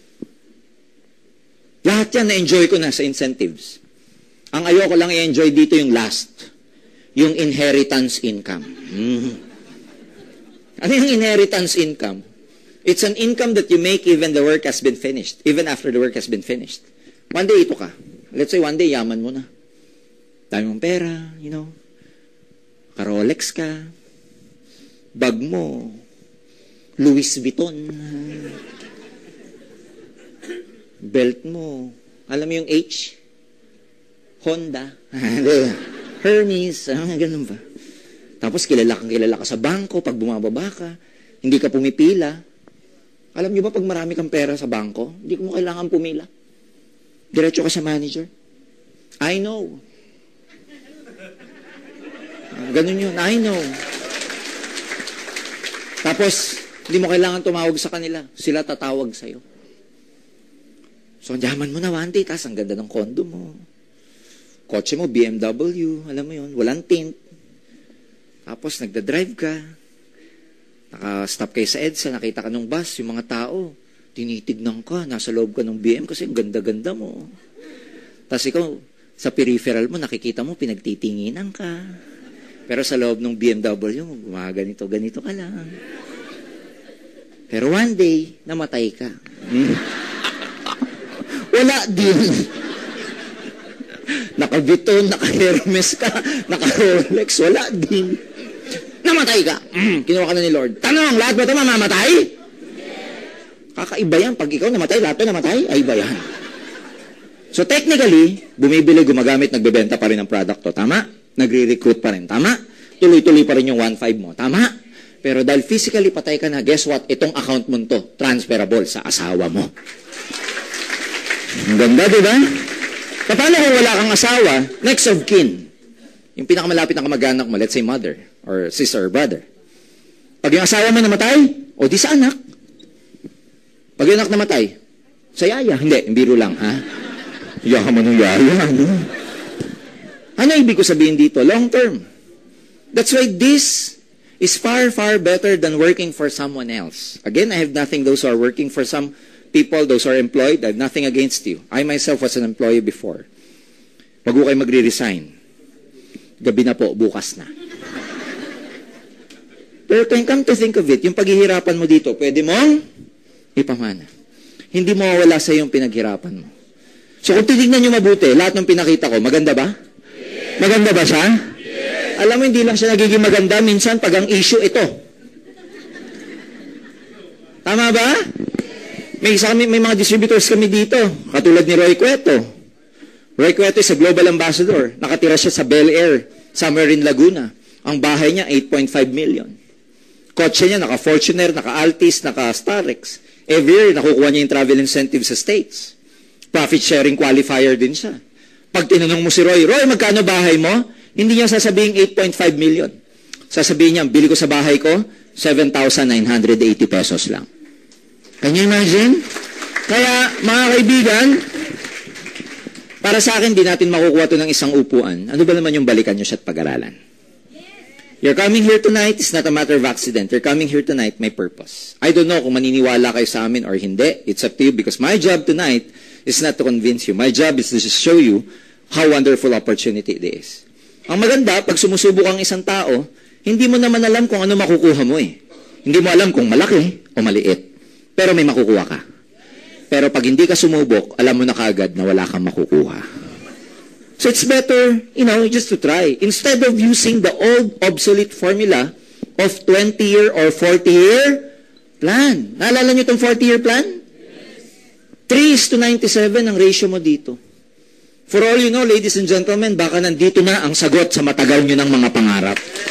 Lahat yan na-enjoy ko na sa incentives. Ang ayoko lang i-enjoy dito yung last. Yung inheritance income. Ano yung inheritance income? It's an income that you make even the work has been finished. Even after the work has been finished. One day, ito ka. Let's say, one day, yaman mo na. Dami mong pera, you know. Ka-Rolex ka. Bag mo. Louis Vuitton. Belt mo. Alam mo yung H? Honda. Hermes. Ganun ba? Tapos kilala ka sa bangko pag bumababa ka. Hindi ka pumipila. Alam niyo ba pag marami kang pera sa bangko, hindi mo kailangan pumila. Diretso ka sa manager. I know. Ganun yun. I know. Tapos, hindi mo kailangan tumawag sa kanila. Sila tatawag sa'yo. So, ang yaman mo na one day, tas ang ganda ng kondo mo. Kotse mo, BMW, alam mo yun, walang tint. Tapos, nagda-drive ka. Naka-stop kayo sa EDSA, nakita ka ng bus, yung mga tao, tinitignan ka, nasa loob ka ng BM kasi ang ganda-ganda mo. Tapos ikaw, sa peripheral mo, nakikita mo, pinagtitinginan ka. Pero sa loob ng BMW, ganito ka lang. Pero one day, namatay ka. Wala din. Naka-Vuitton, naka-Hermes ka, naka-Rolex, wala din. Namatay ka. Kinuha ka na ni Lord. Tanong, lahat ba ito mamamatay? Kakaiba yan. Pag ikaw namatay, lahat ito namatay, ay iba yan. So technically, bumibili, gumagamit, nagbebenta pa rin ng product to. Tama? Nagre-recruit pa rin. Tama? Tuloy-tuloy pa rin yung 1.5 mo. Tama? Pero dahil physically patay ka na, guess what? Itong account mo to, transferable sa asawa mo. Ang ganda, di ba? Paano kung wala kang asawa? Next of kin. Yung pinakamalapit na kamag-anak mo, let's say mother, or sister, or brother. Pag yung asawa mo namatay, o di sa anak. Pag yung anak namatay, sa yaya. Hindi, biro lang, ha? Yaka mo ng yaya, ano? Ano ibig ko sabihin dito? Long term. That's why this is far, far better than working for someone else. Again, I have nothing those who are working for some people, those who are employed, I have nothing against you. I myself was an employee before. Wag ko kayo magre-resign. Gabi na po, bukas na. Pero come to think of it, yung paghihirapan mo dito, pwede mong ipamana. Hindi mo mawala sa yung pinaghirapan mo. So kung titignan nyo mabuti, lahat ng pinakita ko, maganda ba? Yes. Maganda ba siya? Yes. Alam mo, hindi lang siya nagiging maganda, minsan pag ang issue ito. Tama ba? Yes. May mga distributors kami dito, katulad ni Roy Cueto. Roy Cueto is a global ambassador. Nakatira siya sa Bel Air, somewhere in Laguna. Ang bahay niya, 8.5 million. Kotse niya, naka-Fortuner, naka-Altis, naka-Starex. Every year, nakukuha niya yung travel incentive sa States. Profit sharing qualifier din siya. Pag tinanong mo si Roy, magkano bahay mo? Hindi niya sasabihin 8.5 million. Sasabihin niya, bili ko sa bahay ko, 7,980 pesos lang. Can you imagine? Kaya, mga kaibigan, para sa akin, di natin makukuha ito ng isang upuan. Ano ba naman yung balikan nyo siya at pag-aralan? You're coming here tonight, it's not a matter of accident. You're coming here tonight, may purpose. I don't know kung maniniwala kayo sa amin or hindi. It's up to you because my job tonight is not to convince you. My job is to just show you how wonderful opportunity it is. Ang maganda, pag sumusubok ang isang tao, hindi mo naman alam kung ano makukuha mo eh. Hindi mo alam kung malaki o maliit. Pero may makukuha ka. Pero pag hindi ka sumubok, alam mo na kaagad na wala kang makukuha. So it's better, just to try. Instead of using the old obsolete formula of 20-year or 40-year plan. Naalala niyo itong 40-year plan? Yes. 3:97 ang ratio mo dito. For all you know, ladies and gentlemen, baka nandito na ang sagot sa matagal nyo ng mga pangarap.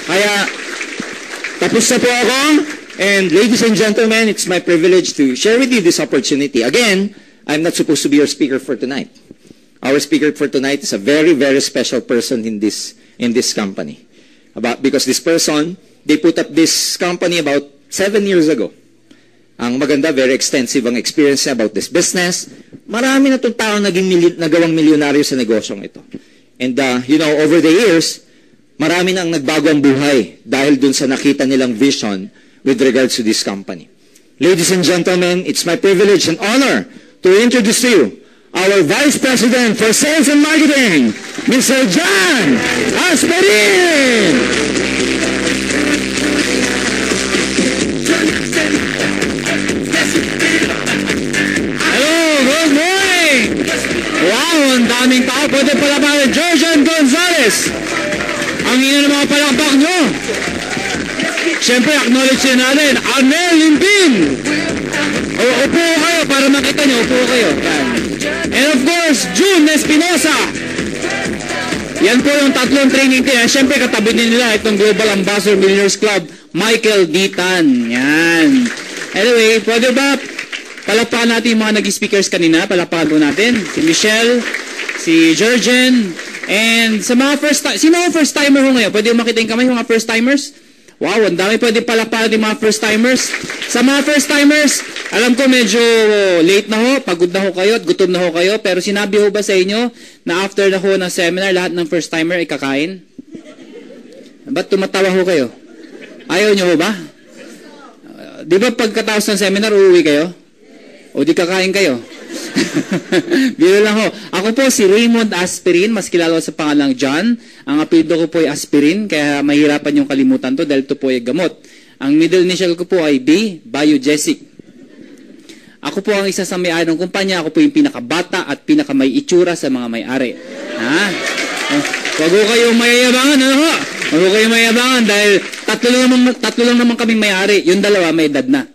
Kaya, tapos na po ako. And ladies and gentlemen, it's my privilege to share with you this opportunity. Again, I'm not supposed to be your speaker for tonight. Our speaker for tonight is a very, very special person in this company. Because this person, they put up this company about 7 years ago. Ang maganda, very extensive ang experience niya about this business. Marami na itong tao nagawang milyonaryo sa negosyong ito. And, over the years, marami na ang nagbago ang buhay dahil dun sa nakita nilang vision with regards to this company. Ladies and gentlemen, it's my privilege and honor to introduce to you our Vice President for Sales and Marketing, Mr. John Asperin! Hello, good morning! Wow, ang daming tao. Pwede pala ba Georgian Gonzalez? Ang ina ng mga palakpak nyo. Siyempre, acknowledge nyo natin, Arnel Limpin! Upo kayo para makita nyo, upo kayo. Yan. And of course, June Espinosa. Yan po yung tatlong training team. Siyempre, katabi din nila itong Global Ambassador Millionaires Club, Michael Ditan. Yan. Anyway, pwede ba palakpakan natin yung mga nag-speakers kanina? Palakpakan po natin. Si Michelle, si Georgian, and sa mga sino ang first-timer ho ngayon? Pwede makita yung kamay yung mga first-timers? Wow, ang dami pwede palakpakan yung mga first-timers. Sa mga first-timers, alam ko medyo late na ho, pagod na ho kayo at gutom na ho kayo, pero sinabi ho ba sa inyo na after na ho ng seminar, lahat ng first-timer ay kakain? Ba't tumatawa ho kayo? Ayaw nyo ho ba? Di ba pagkatapos ng seminar, uuwi kayo? O di kakain kayo? Biro lang ho. Ako po si Raymond Asperin, mas kilala sa pangalang John. Ang apelyido ko po ay Aspirin, kaya mahirapan yung kalimutan to dahil ito po ay gamot. Ang middle initial ko po ay B, Biogesic. Ako po ang isa sa may-ari ng kumpanya. Ako po yung pinakabata at pinakamay itsura sa mga may-ari. Ha? Huwag ko kayong mayayabangan, ano ho? Huwag ko kayong mayayabangan dahil tatlo lang naman kaming may-ari. Yung dalawa may edad na.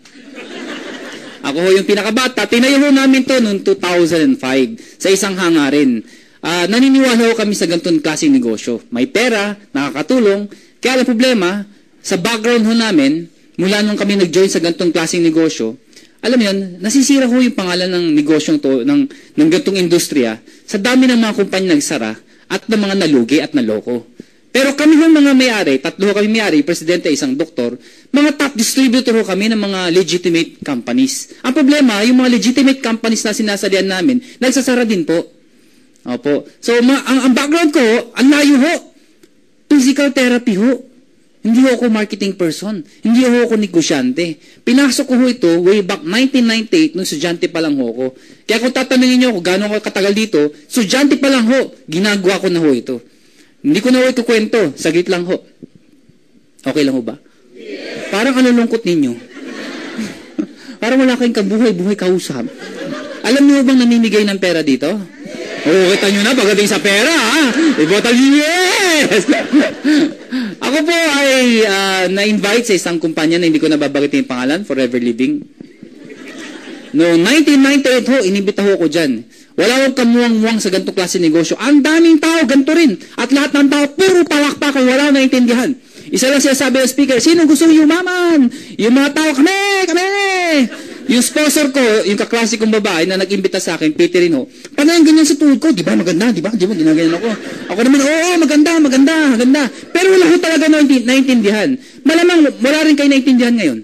Ako ho yung pinakabata. Tinayo ho namin to noong 2005 sa isang hangarin. Naniniwala ho kami sa ganitong klaseng negosyo. May pera, nakakatulong. Kaya ang problema, sa background ho namin, mula nung kami nag-join sa ganitong klaseng negosyo, alam mo yun, nasisira ho yung pangalan ng negosyong to, ng ganitong industriya, sa dami ng mga kumpanya nagsara at ng mga nalugi at naloko. Pero kami ho mga may-ari, tatlo ho kami may-ari, presidente, isang doktor, mga top distributor ho kami ng mga legitimate companies. Ang problema, yung mga legitimate companies na sinasalihan namin, nagsasara din po. Opo. So, ang background ko, ang layo ho. Physical therapy ho. Hindi ho ako marketing person. Hindi ho ako negosyante. Pinasok ko ho ito way back 1998 nung estudyante pa lang ho ako. Kaya kung tatanungin niyo ako gano'n ako katagal dito, estudyante pa lang ho, ginagawa ko na ho ito. Hindi ko na ho ito kwento. Saglit lang ho. Okay lang ho ba? Yes. Parang ano lungkot ninyo? Parang wala kayong kabuhay-buhay kausap. Alam niyo bang namimigay ng pera dito? Oo, kita nyo na pagdating sa pera, ha? Ibotal yes! Ako po ay na-invite sa isang kumpanya na hindi ko nababagitin yung pangalan, Forever Living. Noong 1998 ho, inibita ho ako dyan. Wala akong kamuwang-muwang sa ganitong klase negosyo. Ang daming tao, ganito rin. At lahat ng tao, puro palakpakan, wala naintindihan. Isa lang siya sabi ng speaker, sino gusto yumaman? Yung mga tao, kami! Yung sponsor ko, yung kaklase kong babae na nag-imbita sa akin, Peter rin ho, panayang ganyan sa tuhod ko, di ba maganda, di ba? Di ba, ginaganyan ako. Ako naman, oo, maganda. Pero wala ko talaga naintindihan. Malamang, wala rin kayo naintindihan ngayon.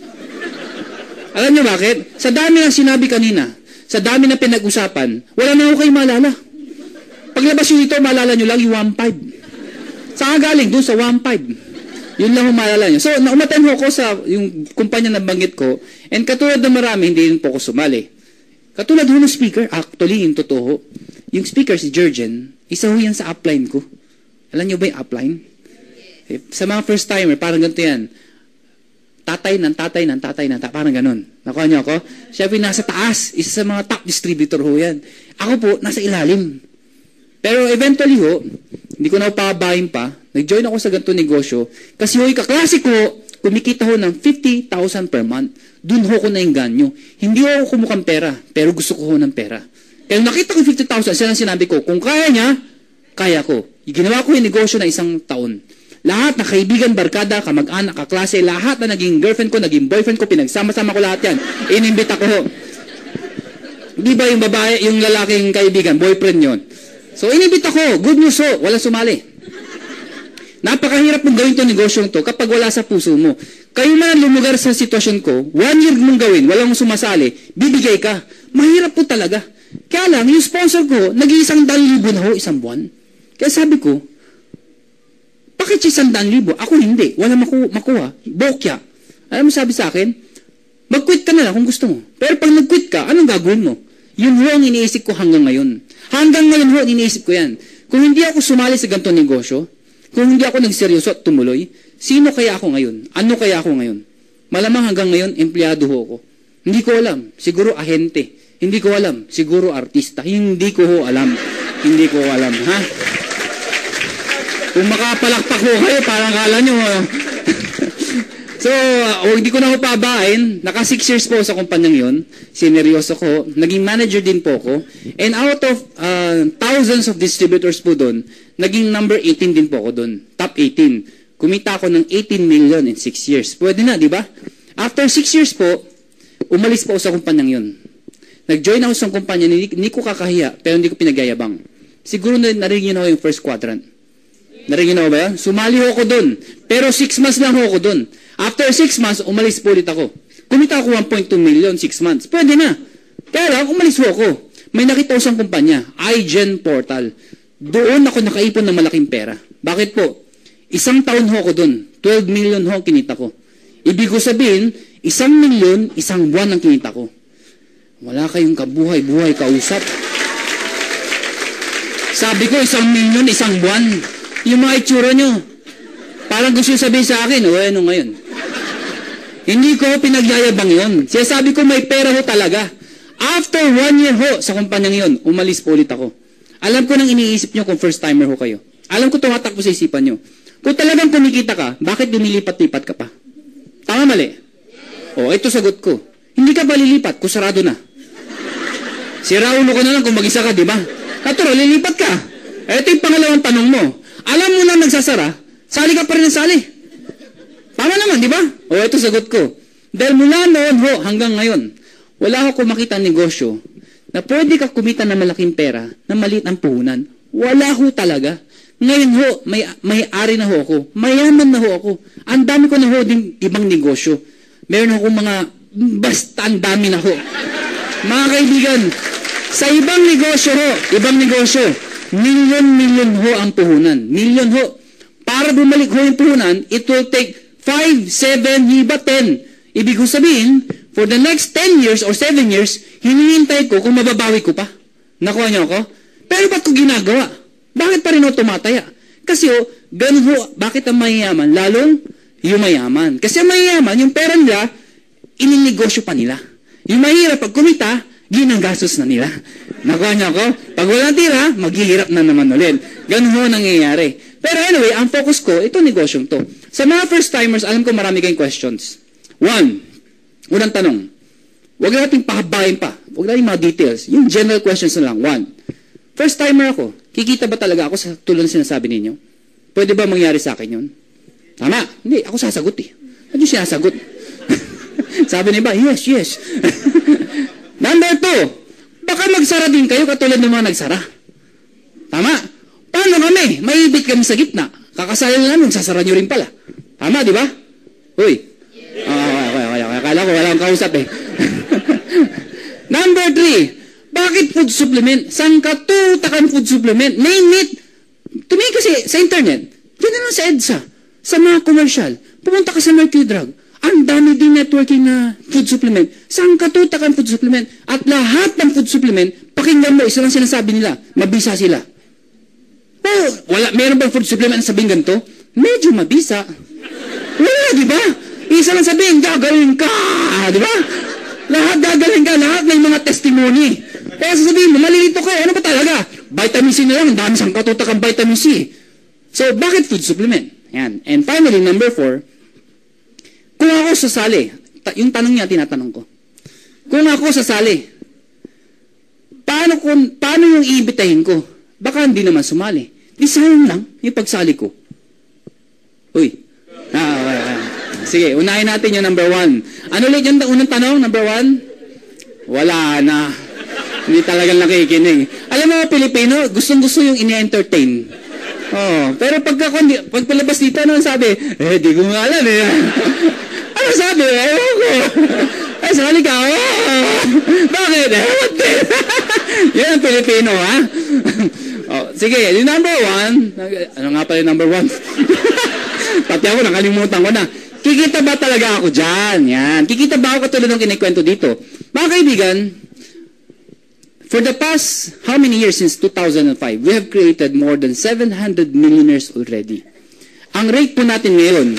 Alam niyo bakit? Sa dami na sinabi kanina, sa dami na pinag-usapan, wala na ako kayo maalala. Paglabas yun ito, maalala nyo lang yung 1.5. Saan galing? Doon sa 1.5. Yun lang ang maalala nyo. So, naumaten ho ko sa yung kumpanya na banggit ko, and katulad ng marami, hindi rin po ako sumali. Katulad ho ng speaker, actually, yung totoo, yung speaker, si Georgian, isa ho yan sa upline ko. Alam nyo ba yung upline? Sa mga first timer, parang ganito yan. Tatay, parang ganun. Nakuha niyo ako? Siya po nasa taas, isa sa mga top distributor ho yan. Ako po, nasa ilalim. Pero eventually ho, hindi ko na pababahin pa, nag-join ako sa ganito negosyo, kasi ho, kaklase ko, kumikita ho ng 50,000 per month. Doon ho ko nainganyo. Hindi ho ako kumukhang pera, pero gusto ko ho ng pera. Kaya nakita ko 50,000, siya lang sinabi ko, kung kaya niya, kaya ko. Ginawa ko yung negosyo na 1 taon. Lahat na kaibigan, barkada, kamag-anak, kaklase, lahat na naging girlfriend ko, naging boyfriend ko, pinagsama-sama ko lahat yan. Inimbita ko ho. Di ba yung babae, yung lalaking kaibigan, boyfriend yon. So, inimbita ko. Good news ho, wala sumali. Napakahirap mong gawin itong negosyong to kapag wala sa puso mo. Kayo man ang lumugar sa sitwasyon ko, 1 year mong gawin, walang sumasali, bibigay ka. Mahirap po talaga. Kaya lang, yung sponsor ko, nag-100,000 na ho, isang buwan. Kaya sabi ko, bakit 100,000? Ako hindi. Wala makuha. Bokya. Alam mo sabi sa akin? Mag-quit ka na lang kung gusto mo. Pero pag nag-quit ka, anong gagawin mo? Yun ho ang iniisip ko hanggang ngayon. Hanggang ngayon ho, iniisip ko yan. Kung hindi ako sumali sa ganitong negosyo, kung hindi ako nagseryoso at tumuloy, sino kaya ako ngayon? Ano kaya ako ngayon? Malamang hanggang ngayon, empleyado ho ako. Hindi ko alam. Siguro ahente. Hindi ko alam. Siguro artista. Hindi ko ho alam. Hindi ko alam. Ha? Kung makapalakpak ko kayo, parang kala nyo. So, hindi ko na ho pabain. Naka 6 years po sa kumpanyang yun. Sineryoso ko. Naging manager din po ko. And out of thousands of distributors po doon, naging number 18 din po ako doon. Top 18. Kumita ako ng 18 million in 6 years. Pwede na, di ba? After 6 years po, umalis po ako sa kumpanyang yun. Nag-join ako sa kumpanya, hindi ko kakahiya, pero hindi ko pinagyayabang. Siguro narinig nyo na yung first quadrant. Narinig nyo na ba yan? Sumali ho ako doon. Pero 6 months lang ho ako doon. After 6 months, umalis po ulit ako. Kumita ako 1.2 million, 6 months. Pwede na. Kaya lang, umalis ho ako. May nakita ko sa kumpanya, iGen Portal. Doon ako nakaipon ng malaking pera. Bakit po? 1 taon ho ako doon. 12 million ho ang kinita ko. Ibig ko sabihin, 1 million, 1 buwan ang kinita ko. Wala kayong kabuhay-buhay kausap. Sabi ko, 1 million, 1 buwan. Yung mga itsura nyo. Parang gusto yung sabihin sa akin, ano ngayon? Hindi ko pinagyayabang yun. Siya sabi ko, may pera ho talaga. After 1 year ho sa kumpanyang yun, umalis po ulit ako. Alam ko nang iniisip nyo kung first timer ho kayo. Alam ko tumatakbo sa isipan nyo. Kung talagang kumikita ka, bakit lumilipat-lipat ka pa? Tama mali? O, ito sagot ko. Hindi ka ba lilipat kung sarado na? Si Raulo ka na lang kung mag-isa ka, di ba? Katuro, lilipat ka. Ito yung pangalawang tanong mo. Alam mo na nagsasara, sali ka pa rin ng sali. Tama naman, di ba? O, ito sagot ko. Dahil mula noon ho hanggang ngayon, wala ako makita negosyo na pwede ka kumita ng malaking pera na maliit ang puhunan. Wala ho talaga. Ngayon ho, may-ari na ho ako. Mayaman na ho ako. Ang dami ko na ho din ibang negosyo. Meron akong mga, basta ang dami na ho. Mga kaibigan, sa ibang negosyo, million ho ang puhunan. Million ho. Para bumalik ho yung puhunan, it will take 5, 7, hiba 10. Ibig ko sabihin, for the next 10 years or 7 years, hinihintay ko kung mababawi ko pa. Nakuha niyo ako? Pero ba't ko ginagawa? Bakit pa rin ho tumataya? Kasi ho, ganun ho, bakit ang mayayaman? Lalong yung mayaman. Kasi ang mayayaman, yung pera nila, ininegosyo pa nila. Yung mahirap pag kumita, ginanggastos na nila. Nakuha niyo ako? Pag walang tira, maghihirap na naman ulit. Ganun ho nangyayari. Pero anyway, ang focus ko, ito negosyong to. Sa mga first-timers, alam ko marami kayong questions. Unang tanong, huwag natin pahabayin pa. Huwag natin mga details. Yung general questions na lang. First-timer ako. Kikita ba talaga ako sa tulad na sinasabi ninyo? Pwede ba mangyari sa akin yun? Tama. Hindi, ako sasagot eh. Ano yung sinasagot? Sabi niya ba? Yes. Number 2, baka magsara din kayo katulad ng mga nagsara. Tama. Paano kami? Maibit kami sa gitna. Kakasali na namin, sasara nyo rin pala. Tama, di ba? Uy. Akala ko wala akong kausap eh. Number 3, bakit food supplement? Saan ka tutakan food supplement? Name it. Tumingin kasi sa internet. Yan na lang sa EDSA. Sa mga commercial. Pumunta ka sa Mercury Drug. Ang dami din networking na food supplement. Saan ka tutakan food supplement? At lahat ng food supplement, pakinggan mo, isa lang sinasabi nila, mabisa sila. Oh, meron bang food supplement na sabihin ganito? Medyo mabisa. Wala, di ba? Isa lang sabihin, gagaling ka, di ba? Lahat gagaling ka, lahat may mga testimony. Kaya sasabihin mo, malilito ka, ano ba talaga? Vitamin C na lang, ang dami sang katutakang vitamin C. So, bakit food supplement? Yan. And finally, number 4, kung ako sasali, yung tanong niya, tinatanong ko. Kung ako sasali, paano yung iimbitahin ko? Baka hindi naman sumali. Di sayang lang yung pagsali ko. Sige, unahin natin yung number 1. Ano ulit yung unang tanong, number 1? Wala na. Hindi talagang nakikinig. Alam mo, Pilipino, gustong-gusto yung ini-entertain. Oh, pero pagpalabas dito, ano sabi? Di ko nga alam eh. Ano sabi? Ewan ko. Ay, sali ka. Bakit? Ewan din. Yan ang Pilipino, ha? Oh, sige, yung number 1. Ano nga pala yung number 1? Pati ako, nakalimutan ko na. Kikita ba talaga ako dyan? Yan. Kikita ba ako katulad ng kinikwento dito? Mga kaibigan, for the past, how many years since 2005, we have created more than 700 millionaires already. Ang rate po natin ngayon,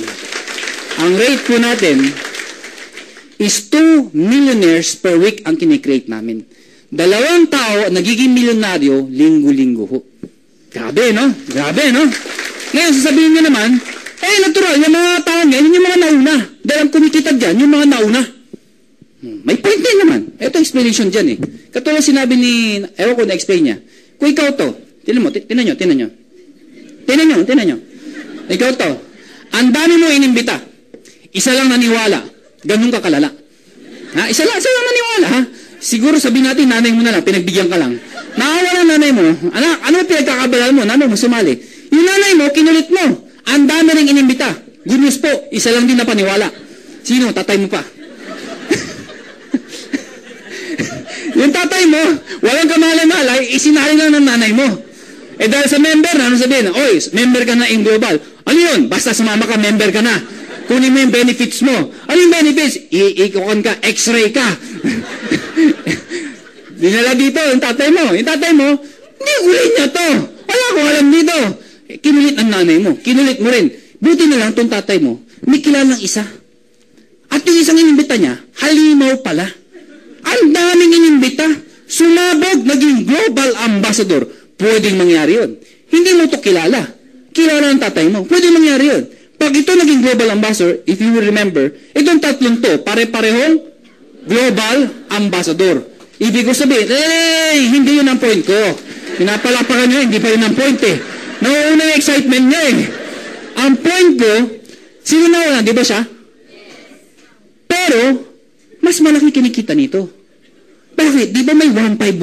is 2 millionaires per week ang kinikreate namin. 2 tao nagiging milyonaryo linggo-linggo ho. Grabe, no? Grabe, no? Ngayon, sasabihin nyo naman, natural, yung mga tao ngayon, yung mga nauna. Dahil ang kumikita dyan, yung mga nauna. May point din naman. Ito explanation dyan eh. Katulad sinabi ni, ewan ko na-explain niya. Kung ikaw to, tinan nyo. Ikaw to, ang dami mo inimbita. Isa lang naniwala. Ganun ka kalala. Ha? Isa lang naniwala, ha? Siguro sabihin natin, nanay mo na lang, pinagbigyan ka lang. Naawa ng nanay mo, anak, ano pinagkakabalan mo? Nanay mo, sumali. Yung nanay mo, kinulit mo. Ang dami rin inimbita. Good news po, isa lang din na paniwala. Sino? Tatay mo pa. Yung tatay mo, walang kamalay-malay, isinali lang ng nanay mo. Dahil sa member, ano sabihin? Oy, member ka na in global. Ano yun? Basta sumama ka, member ka na. Kunin mo yung benefits mo. Ano yung benefits? Iikon ka, x-ray ka. Dinala dito, yung tatay mo. Yung tatay mo, hindi ulit niya to. Wala akong alam dito. Kinulit ang nanay mo. Kinulit mo rin. Buti na lang itong tatay mo, may kilalang isa. At yung isang inimbita niya, halimaw pala. Ang daming inimbita. Sumabog, naging global ambassador. Pwedeng mangyari yun. Hindi mo to kilala. Kilala ng tatay mo. Pwedeng mangyari yun. Pag ito naging global ambassador, if you will remember, itong tatlong to, pare-parehong global ambassador. Ibig ko sabihin, hindi yun ang point ko. Pinapalapakan nyo, hindi pa yun ang point eh. Nauuna yung excitement niya eh. Ang point ko, sino nauna, di ba siya? Pero, mas malaki kinikita nito. Bakit? Di ba may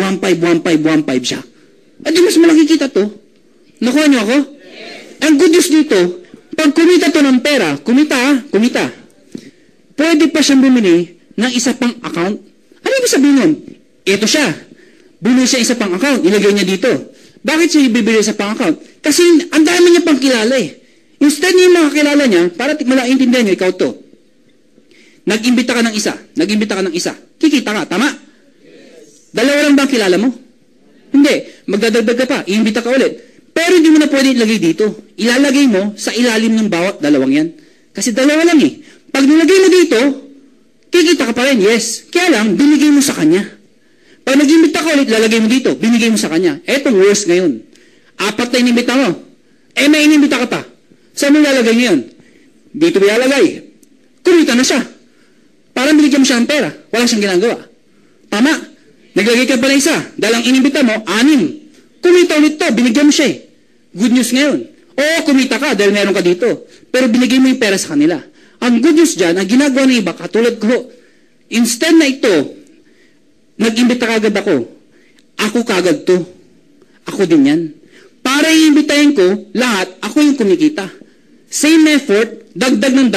1.5 siya? Di mas malaki kita to. Nakuha niyo ako? Ang good news dito, pag kumita to ng pera, kumita. Pwede pa siyang bumili ng isa pang account. Ano ibig sabihin nun? Ito siya. Bumili siya isa pang account, ilagay niya dito. Bakit siya ibibili sa pang account? Kasi ang dami niya pang kilala eh. Instead niya yung mga kilala niya, para malaintindihan niyo, ikaw to. Nag-imbita ka ng isa. Kikita ka, tama? Dalawa lang ba ang kilala mo? Hindi. Magdadagdag ka pa, iimbita ka ulit. Pero hindi mo na pwede ilagay dito. Ilalagay mo sa ilalim ng bawat dalawang yan. Kasi dalawa lang eh. Pag nilagay mo dito, kikita ka pa rin, yes. Kaya lang, binigay mo sa kanya. Pag nag-imbita ka ulit, lalagay mo dito, binigay mo sa kanya. Etong worst ngayon. 4 na inimbita mo. May inimbita ka pa. Saan mo lalagay ngayon? Dito ba ilalagay? Kumita na siya. Parang binigyan mo siya ng pera. Wala siyang ginagawa. Tama. Naglagay ka pa na isa. Dahil ang inimbita mo, 6. Kumita ulit to. Binigyan mo siya eh. Good news ngayon. Oo, kumita ka dahil meron ka dito. Pero binigay mo yung pera sa kanila. Ang good news dyan, ang ginagawa ng iba, katulad ko, instead na ito, nag-imbita kagad ako. Ako kagad to. Ako din yan. Para iimbitahin ko, lahat, ako yung kumikita. Same effort, dagdag ng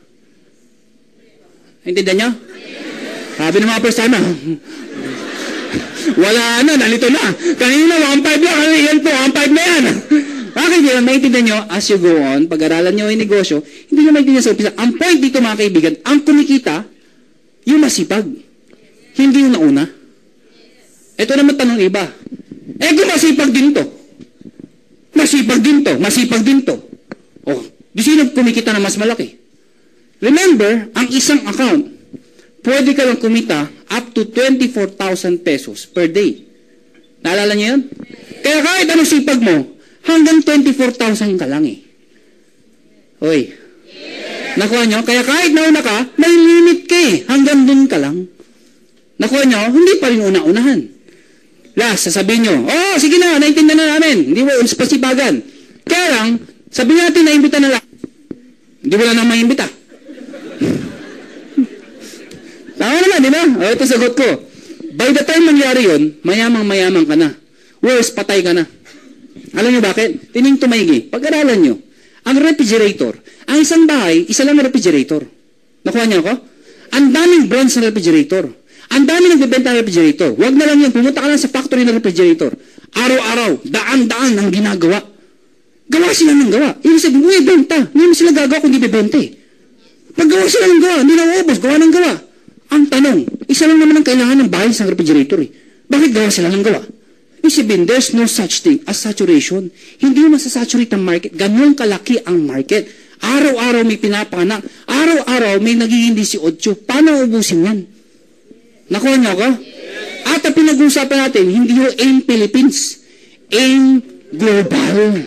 2. Intindihan nyo? Sabi ng mga first time, wala na, nalito na. Kanina, 1.5 lang. Yan po, 1.5 na yan. Bakit yun? Maintindihan nyo, as you go on, pag-aralan nyo yung negosyo, hindi nyo maintindihan sa umpisa. Ang point dito, mga kaibigan, ang kumikita, yung masipag. Hindi yung nauna. Ito naman tanong iba. Kung masipag din to. Oh, di sino kumikita na mas malaki? Remember, ang isang account, pwede ka lang kumita up to 24,000 pesos per day. Naalala niyo yun? Kaya kahit anong sipag mo, hanggang 24,000 ka lang eh. Hoy. Nakuha nyo? Kaya kahit nauna ka, may limit ka eh. Hanggang dun ka lang. Nakuha nyo? Hindi pa rin una-unahan. Last, sasabihin nyo, sige na, naintindihan na namin. Hindi mo pasipagan. Kaya lang, sabihin natin na imbita na lang. Hindi wala nang maimbita. O, ito sagot ko. By the time mangyari yun, mayamang-mayamang ka na. Worse, patay ka na. Alam niyo bakit? Tining tumaigi. Pag-aralan niyo. Ang refrigerator, ang isang bahay, isa lang na refrigerator. Nakuha niyo ako? Ang daming brands ng refrigerator. Ang daming nagbebenta ng refrigerator. Huwag na lang yan. Pumunta ka lang sa factory ng refrigerator. Araw-araw, daan-daan ang ginagawa. Gawa sila ng gawa. Ibig sabihin, may benta. Hindi mo sila gagawa kung di bebente. Paggawa sila ng gawa, hindi na uubos, gawa ng gawa. Ang tanong, isa lang naman ang kailangan ng bahay sa refrigerator eh. Bakit gawa sila ng gawa? Ibig sabihin, there's no such thing as saturation. Hindi mo masasaturate ang market. Ganun kalaki ang market. Araw-araw may pinapanak. Araw-araw may nagiging 18. Paano ubusin yan? Nakuha niyo ako? At ang pinag-uusapan natin, hindi ho AIM Philippines. AIM Global.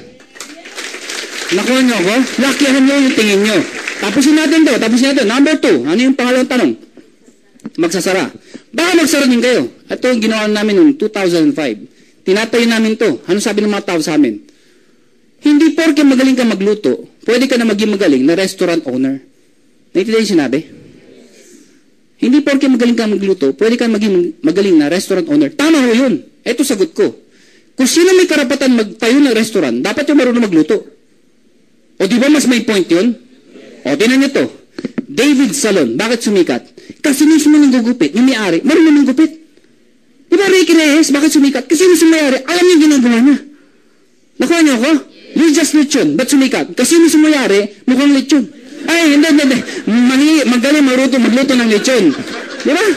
Nakuha niyo ako? Lakihan niyo yung tingin niyo. Tapusin natin to. Number 2. Ano yung pangalawang tanong? Magsasara. Baka magsara din kayo. Ito yung ginawa namin noong 2005. Tinatayo namin to. Ano sabi ng mga tao sa amin? Hindi porke magaling ka magluto, pwede ka na maging magaling na restaurant owner. Naintindihan yung sinabi? Hindi porke magaling ka magluto, pwede ka maging magaling na restaurant owner. Tama ho yun. Ito sagot ko. Kung sino may karapatan magtayo ng restaurant, dapat yung marunong magluto. O di ba mas may point yun? O, tinan nyo to. David Salon, bakit sumikat? Kasi mismo nang gugupit, yung may-ari, marunong nang gupit. Di ba Ricky Reyes, bakit sumikat? Kasi mismo may-ari, alam niya ginagawa niya. Nakuha niyo ako? Lijas lechon, ba't sumikat? Kasi mismo may-ari, mukhang lechon. Ay, hindi. Magaling magluto ng lechon. Di ba?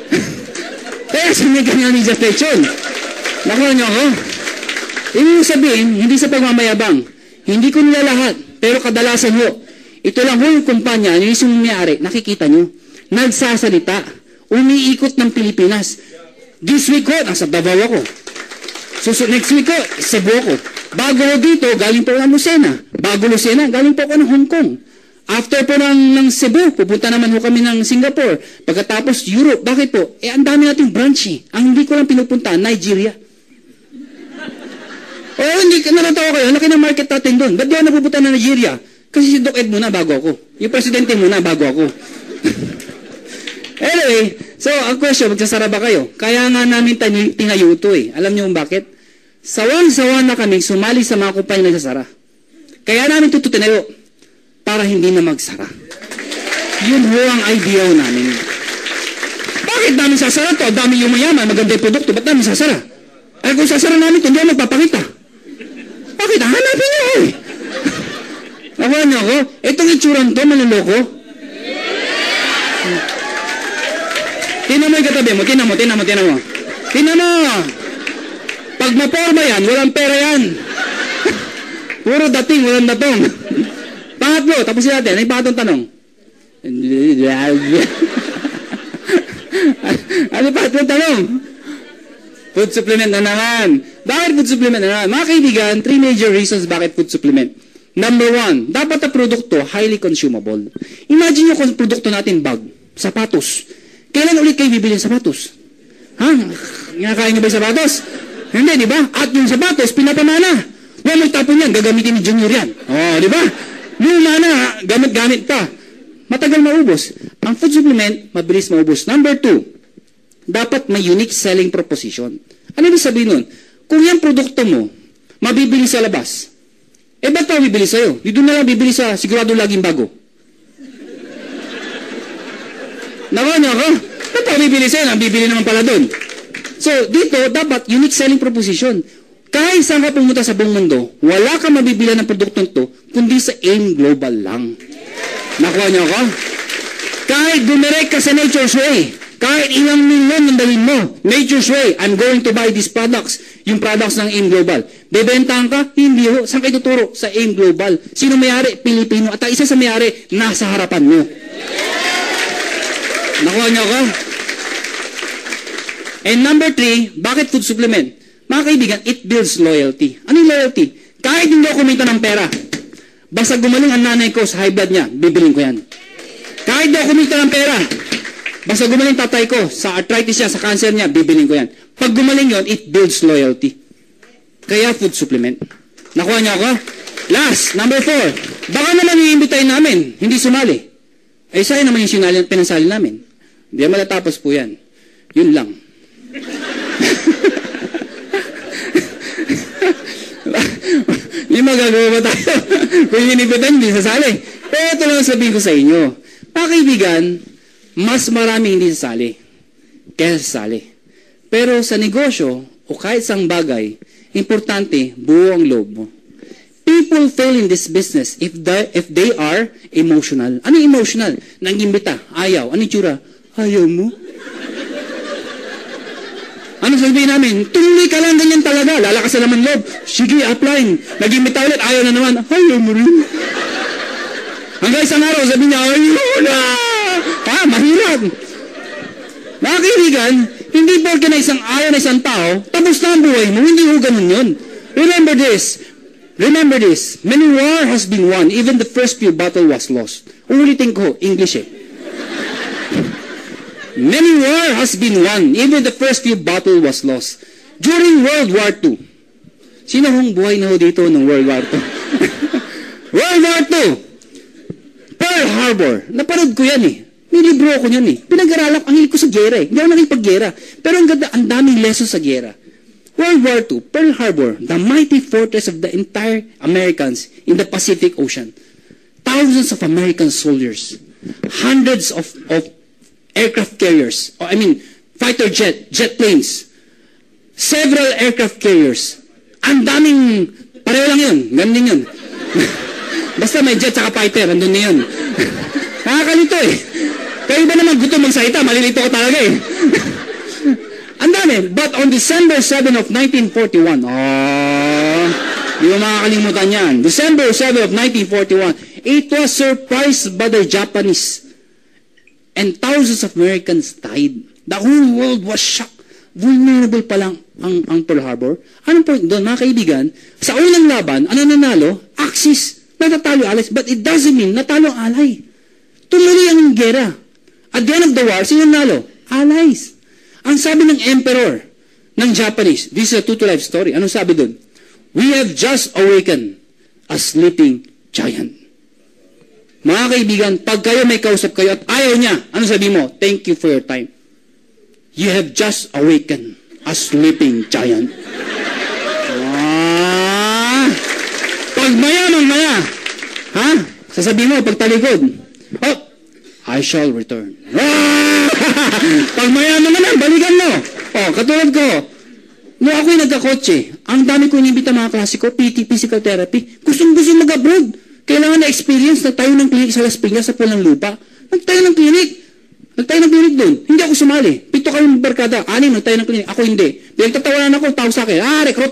Kaya sumikat niya lijas lechon. Nakuha niyo ako? Ibig sabihin, hindi sa pagmamayabang. Hindi ko nila lahat, pero kadalasan ho. Ito lang ho yung kumpanya, yung isang may-ari, nakikita nyo, nagsasalita, umiikot ng Pilipinas. This week ho, nasa Davao ako. Next week ho, Cebu ako. Bago ho dito, galing po ng Lucena. Bago Lucena, galing po ako ng Hong Kong. After po ng Cebu, pupunta naman ho kami ng Singapore. Pagkatapos Europe, bakit po? Ang dami nating branch eh. Ang hindi ko lang pinupunta, Nigeria. Hindi ka naratawa kayo, laki ng market natin doon. Ba't di ako napupunta na Nigeria? Kasi si Doc Ed muna bago ako. Yung presidente muna bago ako. Anyway, so ang question, magsasara ba kayo? Kaya nga namin tinayo ito eh. Alam niyo bakit? Sawang-sawa na kami sumali sa mga kumpanya nagsasara. Kaya namin ito tinayo para hindi na magsara. Yun ho ang idea namin. Bakit namin sasara to? Dami yung mayaman, maganda yung produkto. Ba't namin sasara? Ay kung sasara namin ito, hindi ako magpapakita. Bakit? Hanapin niyo eh. Nakuha niyo ako? Itong itsuran to, manloloko. Tinan mo yung katabi mo. Tinan mo. Tinan mo. Pag maporma yan, walang pera yan. Puro dating, walang datong. Pangatlo, tapusin natin. Ano yung pangatlong tanong? Ano yung pangatlong tanong? Food supplement na naman. Bakit food supplement na naman? Mga kaibigan, 3 major reasons bakit food supplement. Number 1, dapat ang produkto highly consumable. Imagine nyo kung produkto natin bag, sapatos. Kailan ulit kayo bibili ng sapatos? Ha? Nakakain nyo ba yung sapatos? Hindi, di ba? At yung sapatos, pinapamana. Huwag magtapon yan, gagamitin ni Junior yan. Di ba? Yung mana, gamit-gamit pa. Matagal maubos. Ang food supplement, mabilis maubos. Number 2, dapat may unique selling proposition. Ano ibig sabihin nun? Kung yung produkto mo, mabibili sa labas, ba't pa bibili sa'yo? Di doon na lang bibili sa sigurado laging bago. Nakuha niyo ako? Ba't pa bibili sa'yo? Bibili naman pala doon. So, dito, dapat unique selling proposition. Kahit saan ka pumunta sa buong mundo, wala ka mabibili ng produktong to, kundi sa AIM Global lang. Nakuha niyo ako? Kahit dumirect ka sa Nature's Way, kahit ilang milyon ang dalhin mo, Nature's Way, I'm going to buy these products, yung products ng AIM Global. Bebentahan ka? Hindi ho. Saan kayo tuturo? Sa AIM Global. Sino may-ari? Pilipino. At isa sa may-ari, nasa harapan mo. Nakuha niyo ako? And number 3, bakit food supplement? Mga kaibigan, it builds loyalty. Ano yung loyalty? Kahit hindi ako kumita ng pera, basta gumaling ang nanay ko sa high blood niya, bibiling ko yan. Kahit hindi ako kumita ng pera, basta gumaling tatay ko sa arthritis niya, sa cancer niya, bibiling ko yan. Pag gumaling yon, it builds loyalty. Kaya food supplement. Nakuha niyo ako? Last, number 4. Baka naman iimbitahin namin, hindi sumali. Sa'yo naman yung pinansali namin. Hindi matatapos po yan. Yun lang. Hindi magagawa ba tayo? Kung inipitan, hindi sasali. Pero ito lang sabihin ko sa inyo. Mga kaibigan, mas marami hindi sasali kaysa sasali. Pero sa negosyo, o kahit isang bagay, importante, buo ang loob mo. People fail in this business if they are emotional. Ano emotional? Nangimbita, ayaw. Ano tsura? Ayaw mo? Ano sabihin namin? Tuloy ka lang, ganyan talaga. Lalakas na naman loob. Sige, upline. Nag-imbita ulit, ayaw na naman. Ayaw mo rin. Hanggang isang araw, sabi niya, ayaw na. Mahirap. Mga kaibigan, hindi porke na isang ayaw na isang tao, tapos na ang buhay mo. Hindi ho ganun yun. Remember this. Many war has been won. Even the first few battle was lost. Ulitin ko, English eh. Many war has been won. Even the first few battle was lost. During World War II. Sino hong buhay na ho dito ng World War II? World War II. Pearl Harbor. Napanood ko yan eh. May libro ako yan eh. Pinag-aralan ang hilig ko sa gera eh. Hindi ako nakipag-gera. Pero ang ganda, ang daming lessons sa gera. World War II, Pearl Harbor, the mighty fortress of the entire Americans in the Pacific Ocean. Thousands of American soldiers. Hundreds of aircraft carriers. Fighter jet planes. Several aircraft carriers. Ang daming, pareho lang yun. Ganun yun. Basta may jet saka fighter, andun na yun. Nakakalito eh. Kaya iba naman gusto magsalita, malilito ko talaga eh. Ang dami. But on December 7 of 1941, di mo makakalimutan yan. December 7 of 1941, it was surprised by the Japanese. And thousands of Americans died. The whole world was shocked. Vulnerable pa lang ang Pearl Harbor. Anong point doon, mga kaibigan? Sa unang laban, ano nanalo? Axis. Natatalo allies. But it doesn't mean natalo ang ally. Tumuloy ang gera. At the end of the war, sino nanalo? Allies. Ang sabi ng emperor ng Japanese, this is a true-to-life story. Anong sabi doon? We have just awakened a sleeping giant. Mga kaibigan, pag kayo may kausap kayo at ayaw niya, ano sabi mo? Thank you for your time. You have just awakened a sleeping giant. Pag maya, sasabihin mo, pag talikod, I shall return. Pag mayaman naman, balikan mo. Katulad ko, nung ako'y nagkakotse, ang dami ko inibita mga klase ko, PT, physical therapy, gustong-gusto mag-abroad. Kailangan na experience, nagtayo ng clinic sa Las Piñas, sa Pulang Lupa. Nagtayo ng clinic doon. Hindi ako sumali. 7 kami barkada, 6 nagtayo ng clinic. Ako hindi. Pinagtatawanan ako, tao sa akin. Recruit.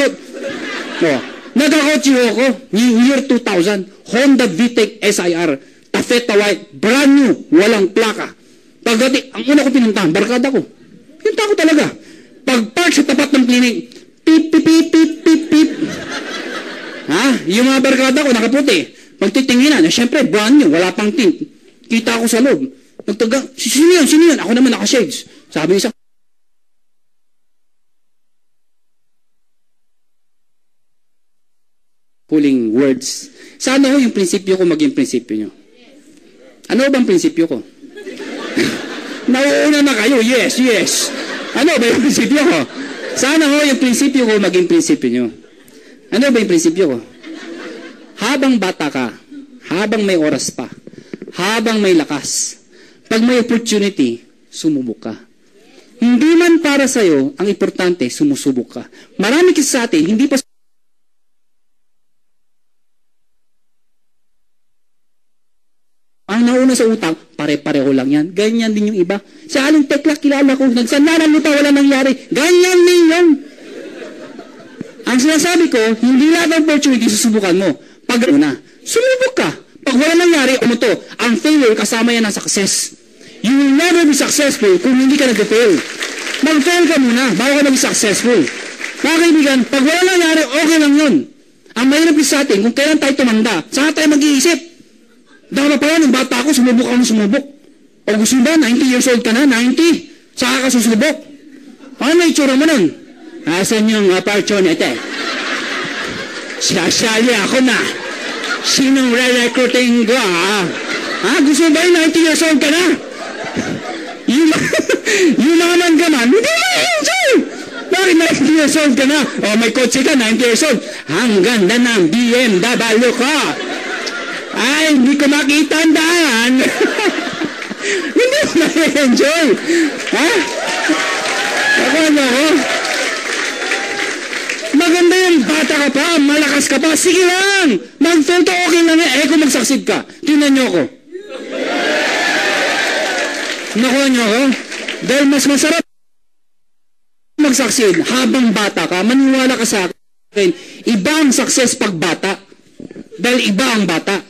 Nagkakotse ako, year 2000, Honda VTEC SIR, Tafeta White, brand new, walang plaka. Pagdating, ang una ko pinuntahan, barkada ko. Pinunta ko talaga. Pag-park sa tapat ng clinic, pip, pip, pip, pip, pip, pip. Yung mga barkada ko, nakaputi. Pagtitinginan, syempre, brand new, wala pang tint. Kita ko sa loob. Nagtagang, sino yun? Ako naman naka-shades. Sabi niya, pulling words. Sana ho yung prinsipyo ko maging prinsipyo nyo. Ano bang prinsipyo ko? Nauuna na kayo, yes. Ano ba yung prinsipyo ko? Sana ho yung prinsipyo ko maging prinsipyo nyo. Ano ba yung prinsipyo ko? Habang bata ka, habang may oras pa, habang may lakas, pag may opportunity, sumubok ka. Hindi man para sa'yo, ang importante, sumusubok ka. Marami kasi sa atin, hindi pa ang nauna sa utang, pare-pareho lang yan. Ganyan din yung iba. Sa aling tekla, kilala ko, nagsandaran lupa, wala nangyari. Ganyan din yun. Ang sinasabi ko, hindi lahat ng opportunity susubukan mo. Pag na, sumubok ka. Pag wala nangyari, ang failure, kasama yan ng success. You will never be successful kung hindi ka nag-fail. Mag-fail ka muna, bago ka maging successful. Mga kaibigan, pag wala nangyari, okay lang yun. Ang mahirap sa atin, kung kailan tayo tumanda, saka tayo mag-iisip. Dahil pa yan, ng bata ako, sumubok ako ng sumubok. O gusto ba, 90 years old ka na, 90, saka ka susubok. Ano na itsura mo nun? Asan yung opportunity? Sasali ako na. Sinong re-recruiting ko, Gusto ba yung 90 years old ka na? yung mga man-gaman, hindi ma-enjoy. Bakit 90 years old ka na? O may kotse ka, 90 years old. Ang ganda ng BMW ka. Ay, hindi ko makita ang daan. Hindi mo na-enjoy. Ha? Ano ko? Maganda yung bata ka pa, malakas ka pa, sige lang. Mag-photo okay lang yan. Kung magsaksid ka, tingnan nyo ko. Nakuha nyo ako? Dahil mas masarap magsaksid habang bata ka, maniwala ka sa akin, iba ang success pag bata. Dahil iba ang bata.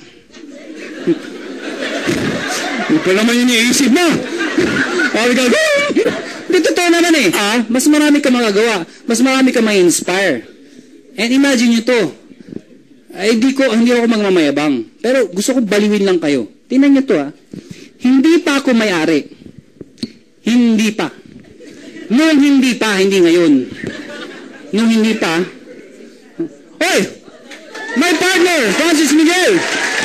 Hindi pa naman yung iisip mo. Sabi ka, di totoo naman eh. Mas marami ka magagawa. Mas marami ka ma-inspire. And imagine nyo to. Hindi ako magmamayabang. Pero gusto ko baliwin lang kayo. Tingnan nyo to Hindi pa ako may-ari. Hindi pa. Noong hindi pa, hindi ngayon. Noong hindi pa. Hoy! My partner, Francis Miguel.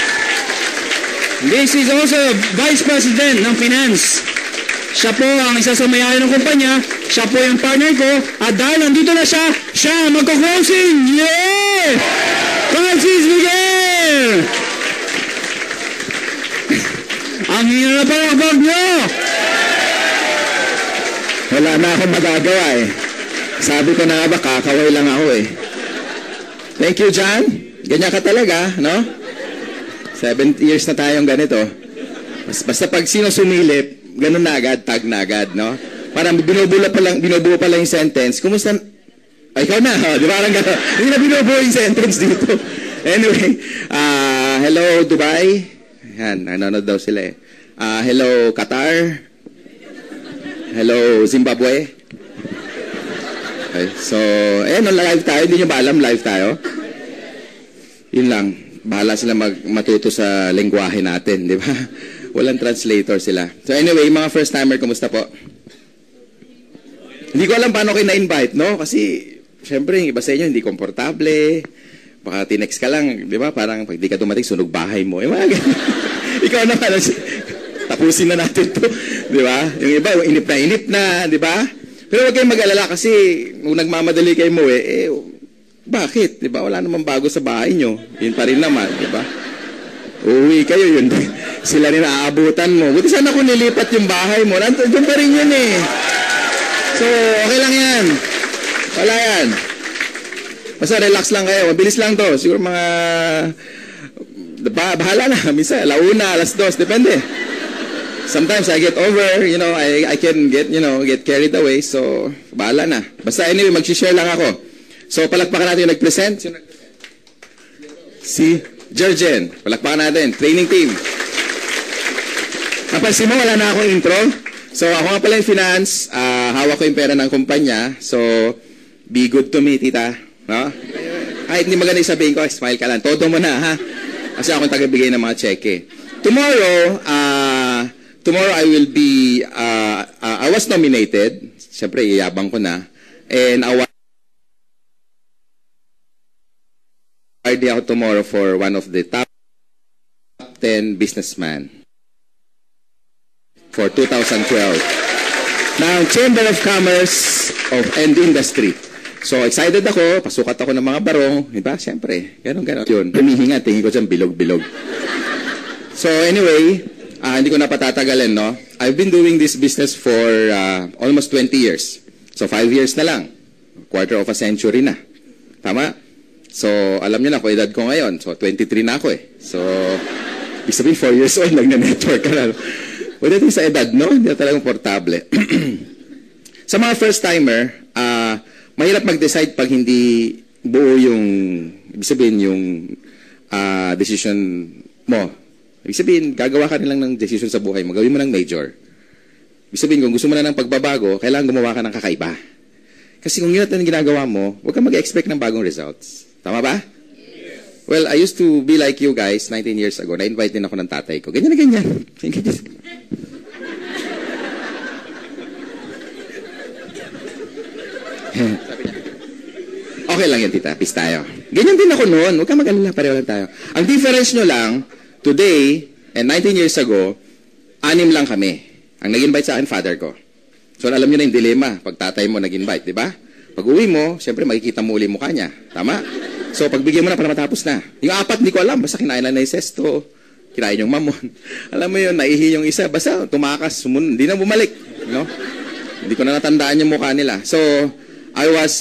This is also Vice President ng Finance. Siya po ang isa sa may-ari ng kumpanya. Siya po yung partner ko. At dahil nandito na siya magko-closing. Yeah! Francis Miguel! Ang hina na palakbag nyo! Wala na akong magagawa Sabi ko na nga ba, kakaway lang ako Thank you, John. Ganyan ka talaga, no? 7 years na tayong ganito. Basta pag sino sumilip, ganun na agad, tag na agad, no? Parang binubuo pa lang yung sentence. Kumusta? Ikaw na, di ba? Parang gano'n. Hindi na binubuo yung sentence dito. Anyway, hello, Dubai. Yan, nanonood daw sila hello, Qatar. Hello, Zimbabwe. Okay, so, live tayo. Hindi nyo ba alam, live tayo? Yun lang. Bahala sila matuto sa lengguwahe natin, di ba? Walang translator sila. So anyway, mga first-timer, kumusta po? Hindi ko alam paano kayo na-invite, no? Kasi, syempre, yung iba sa inyo, hindi komportable. Baka tinext ka lang, di ba? Parang pag di ka dumating, sunog bahay mo. Ikaw naman, tapusin na natin to, di ba? Yung iba, inip na, di ba? Pero huwag kayong mag-alala kasi kung nagmamadali kayo mo bakit? Di ba? Wala namang bago sa bahay nyo. Yun pa rin naman, di ba? Uwi kayo, yun. Sila rin aabutan mo. Buti sana kung nilipat yung bahay mo. Doon pa rin yun So, okay lang yan. Wala yan. Basta relax lang kayo. Mabilis lang to. Siguro mga bahala na. Minsan, 1:00, 2:00, depende. Sometimes I get over, I can get carried away. So, bahala na. Basta anyway, mag-share lang ako. So, palakpakan natin yung nag-present. Si Jurgen. Palakpakan natin. Training team. Napansin mo, wala na akong intro. So, ako nga pala yung finance. Hawak ko yung pera ng kumpanya. So, be good to me, tita. No? Kahit hindi maganda sabihin ko, smile ka lang. Todo mo na, ha? Kasi ako yung tagabigay ng mga cheque. Tomorrow I will be, I was nominated. Siyempre, iyabang ko na. And ako tomorrow for one of the top 10 businessmen for 2012. Now, Chamber of Commerce and Industry. So, excited ako. Pasukat ako ng mga barong. Diba? Siyempre. Ganon. Yun. Humihinga. Tingin ko dyan, bilog-bilog. So, anyway, hindi ko na patatagalin, no? I've been doing this business for almost 20 years. So, 5 years na lang. Quarter of a century na. Tama? So, alam niyo na kung edad ko ngayon. So, 23 na ako So, ibig sabihin, 4 years old, nag-network ka na. Pwede sa edad, no? Hindi na talagang portable. Sa mga first-timer, mahirap mag-decide pag hindi buo yung, ibig sabihin, yung decision mo. Ibig sabihin, gagawa ka nilang ng decision sa buhay mo. Gawin mo ng major. Ibig sabihin, kung gusto mo na ng pagbabago, kailangan gumawa ka ng kakaiba. Kasi kung yun ang ginagawa mo, huwag kang mag-expect ng bagong results. Tama ba? Yes. Well, I used to be like you guys 19 years ago. Na-invite din ako ng tatay ko. Ganyan na ganyan. Sabi niya, okay lang yan, tita. Peace tayo. Ganyan din ako noon. Huwag kang mag-alala. Pareho lang tayo. Ang difference nyo lang, today, and 19 years ago, 6 lang kami. Ang nag-invite sa akin, father ko. So, alam nyo na yung dilemma pag tatay mo nag-invite, di ba? Pag uwi mo, siyempre makikita mo uli mukha niya. Tama? So, pagbigyan mo na para matapos na. Yung apat, hindi ko alam. Basta kinain lang na yung sesto. Kinain yung mamon. Alam mo yun, naihi yung isa. Basta tumakas, hindi na bumalik. No? Hindi ko na natandaan yung mukha nila. So, I was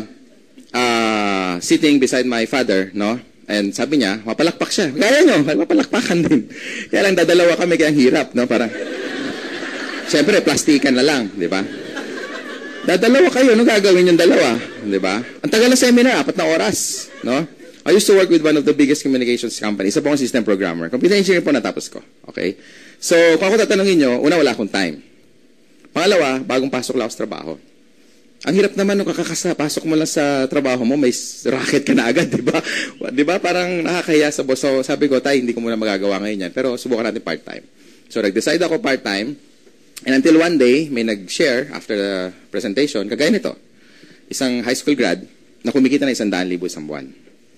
sitting beside my father, no? And sabi niya, mapalakpak siya. Gaya nyo, mapalakpakan din. Kaya lang, dadalawa kami, kaya ang hirap, no? Parang, siyempre, plastikan na lang, di ba? Dadalawa kayo, ano gagawin yung dalawa? Di ba? Ang tagal ng seminar, 4 na oras, no? I used to work with one of the biggest communications companies. Isa po akong system programmer. Computer engineering po natapos ko. Okay? So, kung ako tatanungin nyo, una, wala akong time. Pangalawa, bagong pasok lang ako sa trabaho. Ang hirap naman nung kakakasapasok mo lang sa trabaho mo, may racket ka na agad, di ba? Di ba? Parang nakakahiya sa boss. So, sabi ko, tay, hindi ko muna magagawa ngayon yan. Pero subukan natin part-time. So, nag-decide ako part-time. And until one day, may nag-share after the presentation, kagaya nito. Isang high school grad na kumikita na 100,000 isang buwan.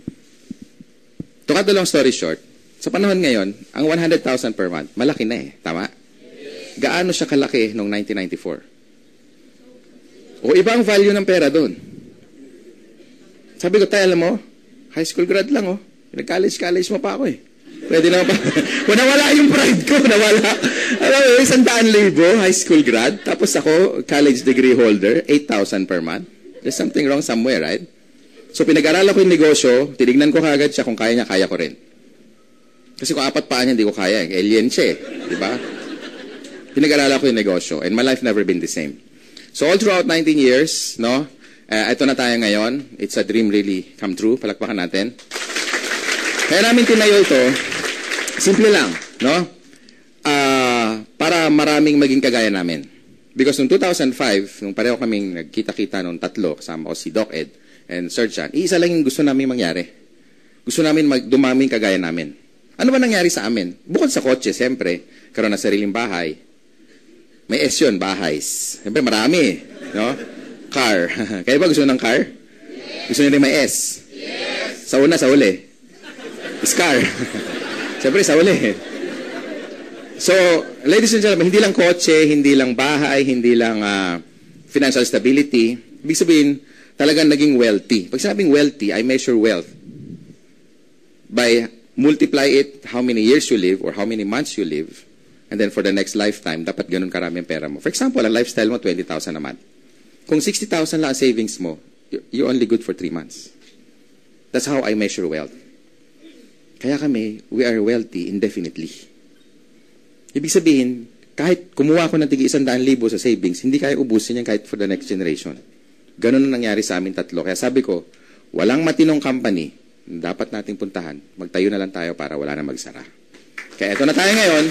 To cut the long story short, sa panahon ngayon, ang 100,000 per month, malaki na eh. Tama? Gaano siya kalaki noong 1994? O ibang value ng pera doon. Sabi ko, tayo, alam mo, high school grad lang, oh. Nag-college mo pa ako eh. Pwede naman pa. Nawala yung pride ko, nawala. Alam mo, 100,000 high school grad. Tapos ako, college degree holder, 8,000 per month. There's something wrong somewhere, right? So pinag-aralan ko yung negosyo, tinignan ko kagad siya kung kaya niya, kaya ko rin. Kasi kung 4 paa niya, hindi ko kaya. Alien siya eh. Diba? Pinag-aralan ko yung negosyo. And my life never been the same. So all throughout 19 years, no? Ito na tayo ngayon. It's a dream really come true. Palakpakan natin. Kaya namin tinayo ito, simple lang, no? Para maraming maging kagaya namin. Because noong 2005, nung pareho kaming nagkita-kita noong 3, kasama ko si Doc Ed and Sir John, iisa lang yung gusto namin mangyari. Gusto namin dumaming kagaya namin. Ano ba nangyari sa amin? Bukod sa kotse, siyempre, karoon na sariling bahay. May S yun, bahays. Siyempre, marami, no? Car. Kaya ba gusto ng car? Yes. Gusto nyo rin may S? Yes. Sa una, sa uli. Scar. Siyempre, sa uli. So, ladies and gentlemen, hindi lang kotse, hindi lang bahay, hindi lang financial stability. Ibig sabihin, talagang naging wealthy. Pag sinabing wealthy, I measure wealth by multiply it how many years you live or how many months you live. And then for the next lifetime, dapat ganun karami ang pera mo. For example, ang lifestyle mo, 20,000 a month. Kung 60,000 lang ang savings mo, you're only good for 3 months. That's how I measure wealth. Kaya kami, we are wealthy indefinitely. Ibig sabihin, kahit kumuha ko ng tigi 100,000 sa savings, hindi kaya ubusin yan kahit for the next generation. Ganun ang nangyari sa amin 3. Kaya sabi ko, walang matinong company na dapat nating puntahan. Magtayo na lang tayo para wala na magsara. Kaya ito na tayo ngayon.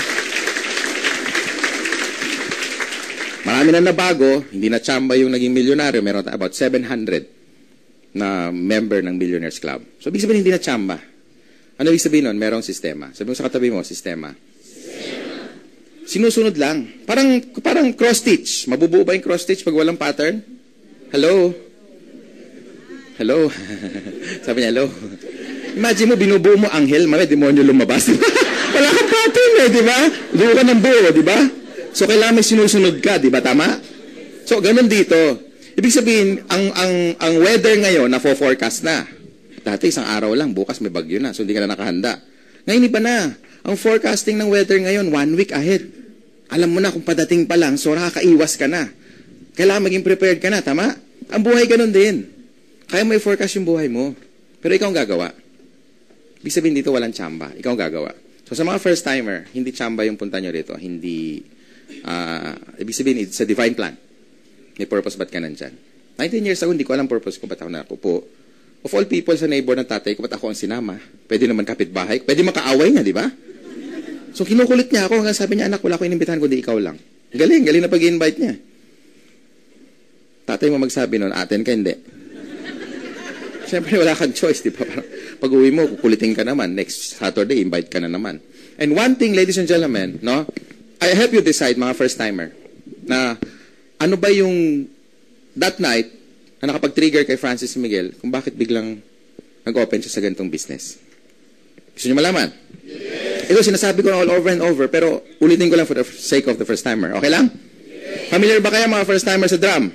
Marami na nabago, hindi na tsamba yung naging milyonaryo. Meron about 700 na member ng Millionaires Club. So, ibig sabihin, hindi na tsamba. Ano ibig sabihin nun? Merong sistema. Sabi mo sa katabi mo, sistema. Sinusunod lang. Parang cross-stitch. Mabubuo ba yung cross-stitch pag walang pattern? Hello? Hello? Sabi niya, hello? Imagine mo, binubuo mo anghel, may demonyo lumabas. Wala kang pattern eh, di ba? Buo ka ng buo, di ba? So, kailangan may sinusunod ka, di ba? Tama? So, ganun dito. Ibig sabihin, ang weather ngayon, na-forecast na. Dati, isang araw lang, bukas may bagyo na, so hindi ka na nakahanda. Ngayon, iba na. Ang forecasting ng weather ngayon, 1 week ahead. Alam mo na kung padating pa lang, so nakakaiwas ka na. Kailangan maging prepared ka na, tama? Ang buhay ganun din. Kaya mo i-forecast yung buhay mo. Pero ikaw ang gagawa. Ibig sabihin dito, walang tsamba. Ikaw ang gagawa. So, sa mga first-timer, hindi tsamba yung punta nyo rito. Hindi... ibig sabihin, it's a divine plan. May purpose, ba't ka nandyan? 19 years ago, hindi ko alam purpose ko, ba't ako nakupo. Of all people sa neighbor ng tatay ko, ba't ako ang sinama? Pwede naman kapitbahay. Pwede makaaway niya, di ba? So, kinukulit niya ako hanggang sabi niya, anak, wala ko inimbitahan, kundi ikaw lang. Galing na pag-invite niya. Tatay mo magsabi nun, atin ka, hindi. Siyempre, wala kang choice, di ba? Pag uwi mo, kukulitin ka naman. Next Saturday, invite ka na naman. And one thing, ladies and gentlemen, no? I help you decide, mga first-timer, na ano ba yung that night na nakapag-trigger kay Francis Miguel kung bakit biglang nag-open siya sa ganitong business. Gusto niyo malaman? Yes. Ito, sinasabi ko na all over and over, pero ulitin ko lang for the sake of the first timer. Okay lang? Familiar ba kayo mga first timer sa drum?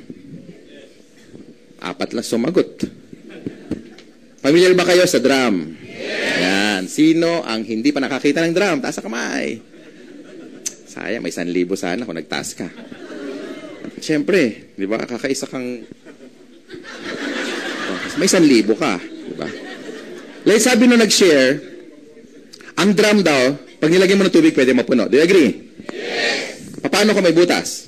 4 lang sumagot. Familiar ba kayo sa drum? Yan. Sino ang hindi pa nakakita ng drum? Taas sa kamay. Sayang, may 1,000 sana kung nagtaas ka. Siyempre, di ba, kakaisa kang... may 1,000 ka. Di ba? Like sabi nung nag-share, ang drum daw, pag nilagyan mo ng tubig, pwede mapuno. Do you agree? Yes! Paano kung may butas?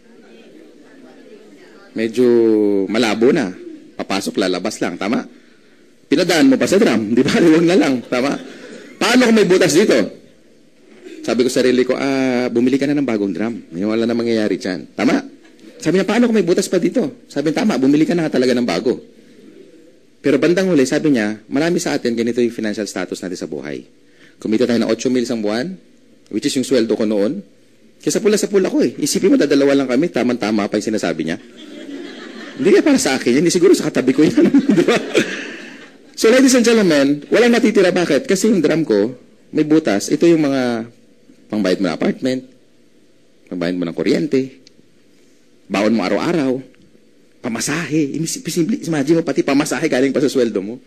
Medyo malabo na. Papasok, lalabas lang. Tama? Pinadaan mo pa sa drum. Di ba? Huwag na lang. Tama? Paano kung may butas dito? Sabi ko sa sarili ko, bumili ka na ng bagong drum. Wala na mangyayari dyan. Tama? Sabi niya, paano kung may butas pa dito? Sabi niya, tama, bumili ka na talaga ng bago. Pero bandang huli, sabi niya, marami sa atin, ganito yung financial status natin sa buhay. Kumita tayo ng 8,000 isang buwan, which is yung sweldo ko noon. Kaya sa pula ko eh. Isipin mo, dadalawa lang kami, tamang-tama pa yung sinasabi niya. Hindi kaya para sa akin yan, hindi siguro sa katabi ko yan. Diba? So ladies and gentlemen, walang natitira. Bakit? Kasi yung drum ko, may butas. Ito yung mga pangbayad mo ng apartment, pangbayad mo ng kuryente, baon mo araw-araw, pamasahe. Imagine mo, pati pamasahe galing pa sa sweldo mo.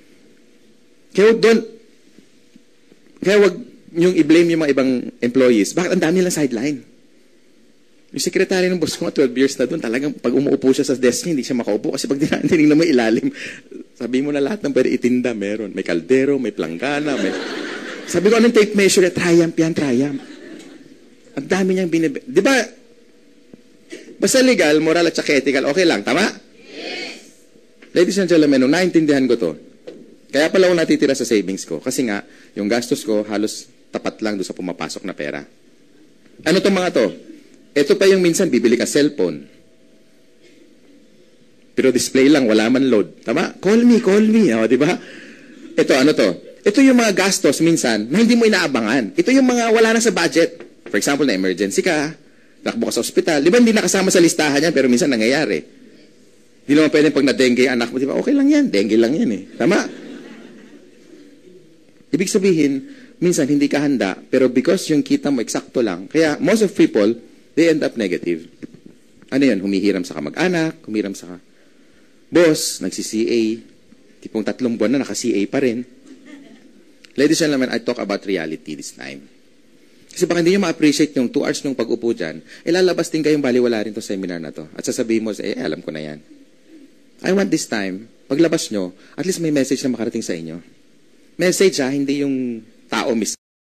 Kaya wag niyong i-blame yung mga ibang employees. Bakit ang dami nilang sideline? Yung secretary ng boss ko, 12 years na doon, talagang pag umuupo siya sa desk niya, hindi siya makaupo kasi pag tinignan mo ilalim, sabi mo na lahat ng pwede itinda, meron. May kaldero, may planggana, may... Sabi ko, anong tape measure? Triumph yan, Triumph. Ang dami niyang Di ba, basta legal, moral at saka ethical, okay lang, tama? Yes! Ladies and gentlemen, nung naintindihan ko to, kaya pala ako natitira sa savings ko. Kasi nga, yung gastos ko, halos tapat lang doon sa pumapasok na pera. Ano tong mga to? Ito pa yung minsan, bibili ka cellphone. Pero display lang, wala man load. Tama? Call me. O, di ba? Ito, ano to? Ito yung mga gastos minsan na hindi mo inaabangan. Ito yung mga wala na sa budget. For example, na emergency ka, takbo ka sa ospital. Di ba hindi nakasama sa listahan yan, pero minsan nangyayari. Hindi naman pwede pag na-dengue ang anak mo, di ba? Okay lang yan, dengue lang yan eh. Tama? Ibig sabihin, minsan hindi ka handa, pero because yung kita mo eksakto lang, kaya most of people, they end up negative. Ano yan? Humihiram sa kamag-anak, humihiram sa boss, nagsi-CA, tipong 3 buwan na naka-CA pa rin. Ladies and gentlemen, I talk about reality this time. Kasi baka hindi nyo ma-appreciate yung 2 hours nung pag-upo dyan, lalabas din kayong baliwala rin to seminar na to. At sasabihin mo, alam ko na yan. I want this time, paglabas nyo, at least may message na makarating sa inyo. Message hindi yung tao mismo.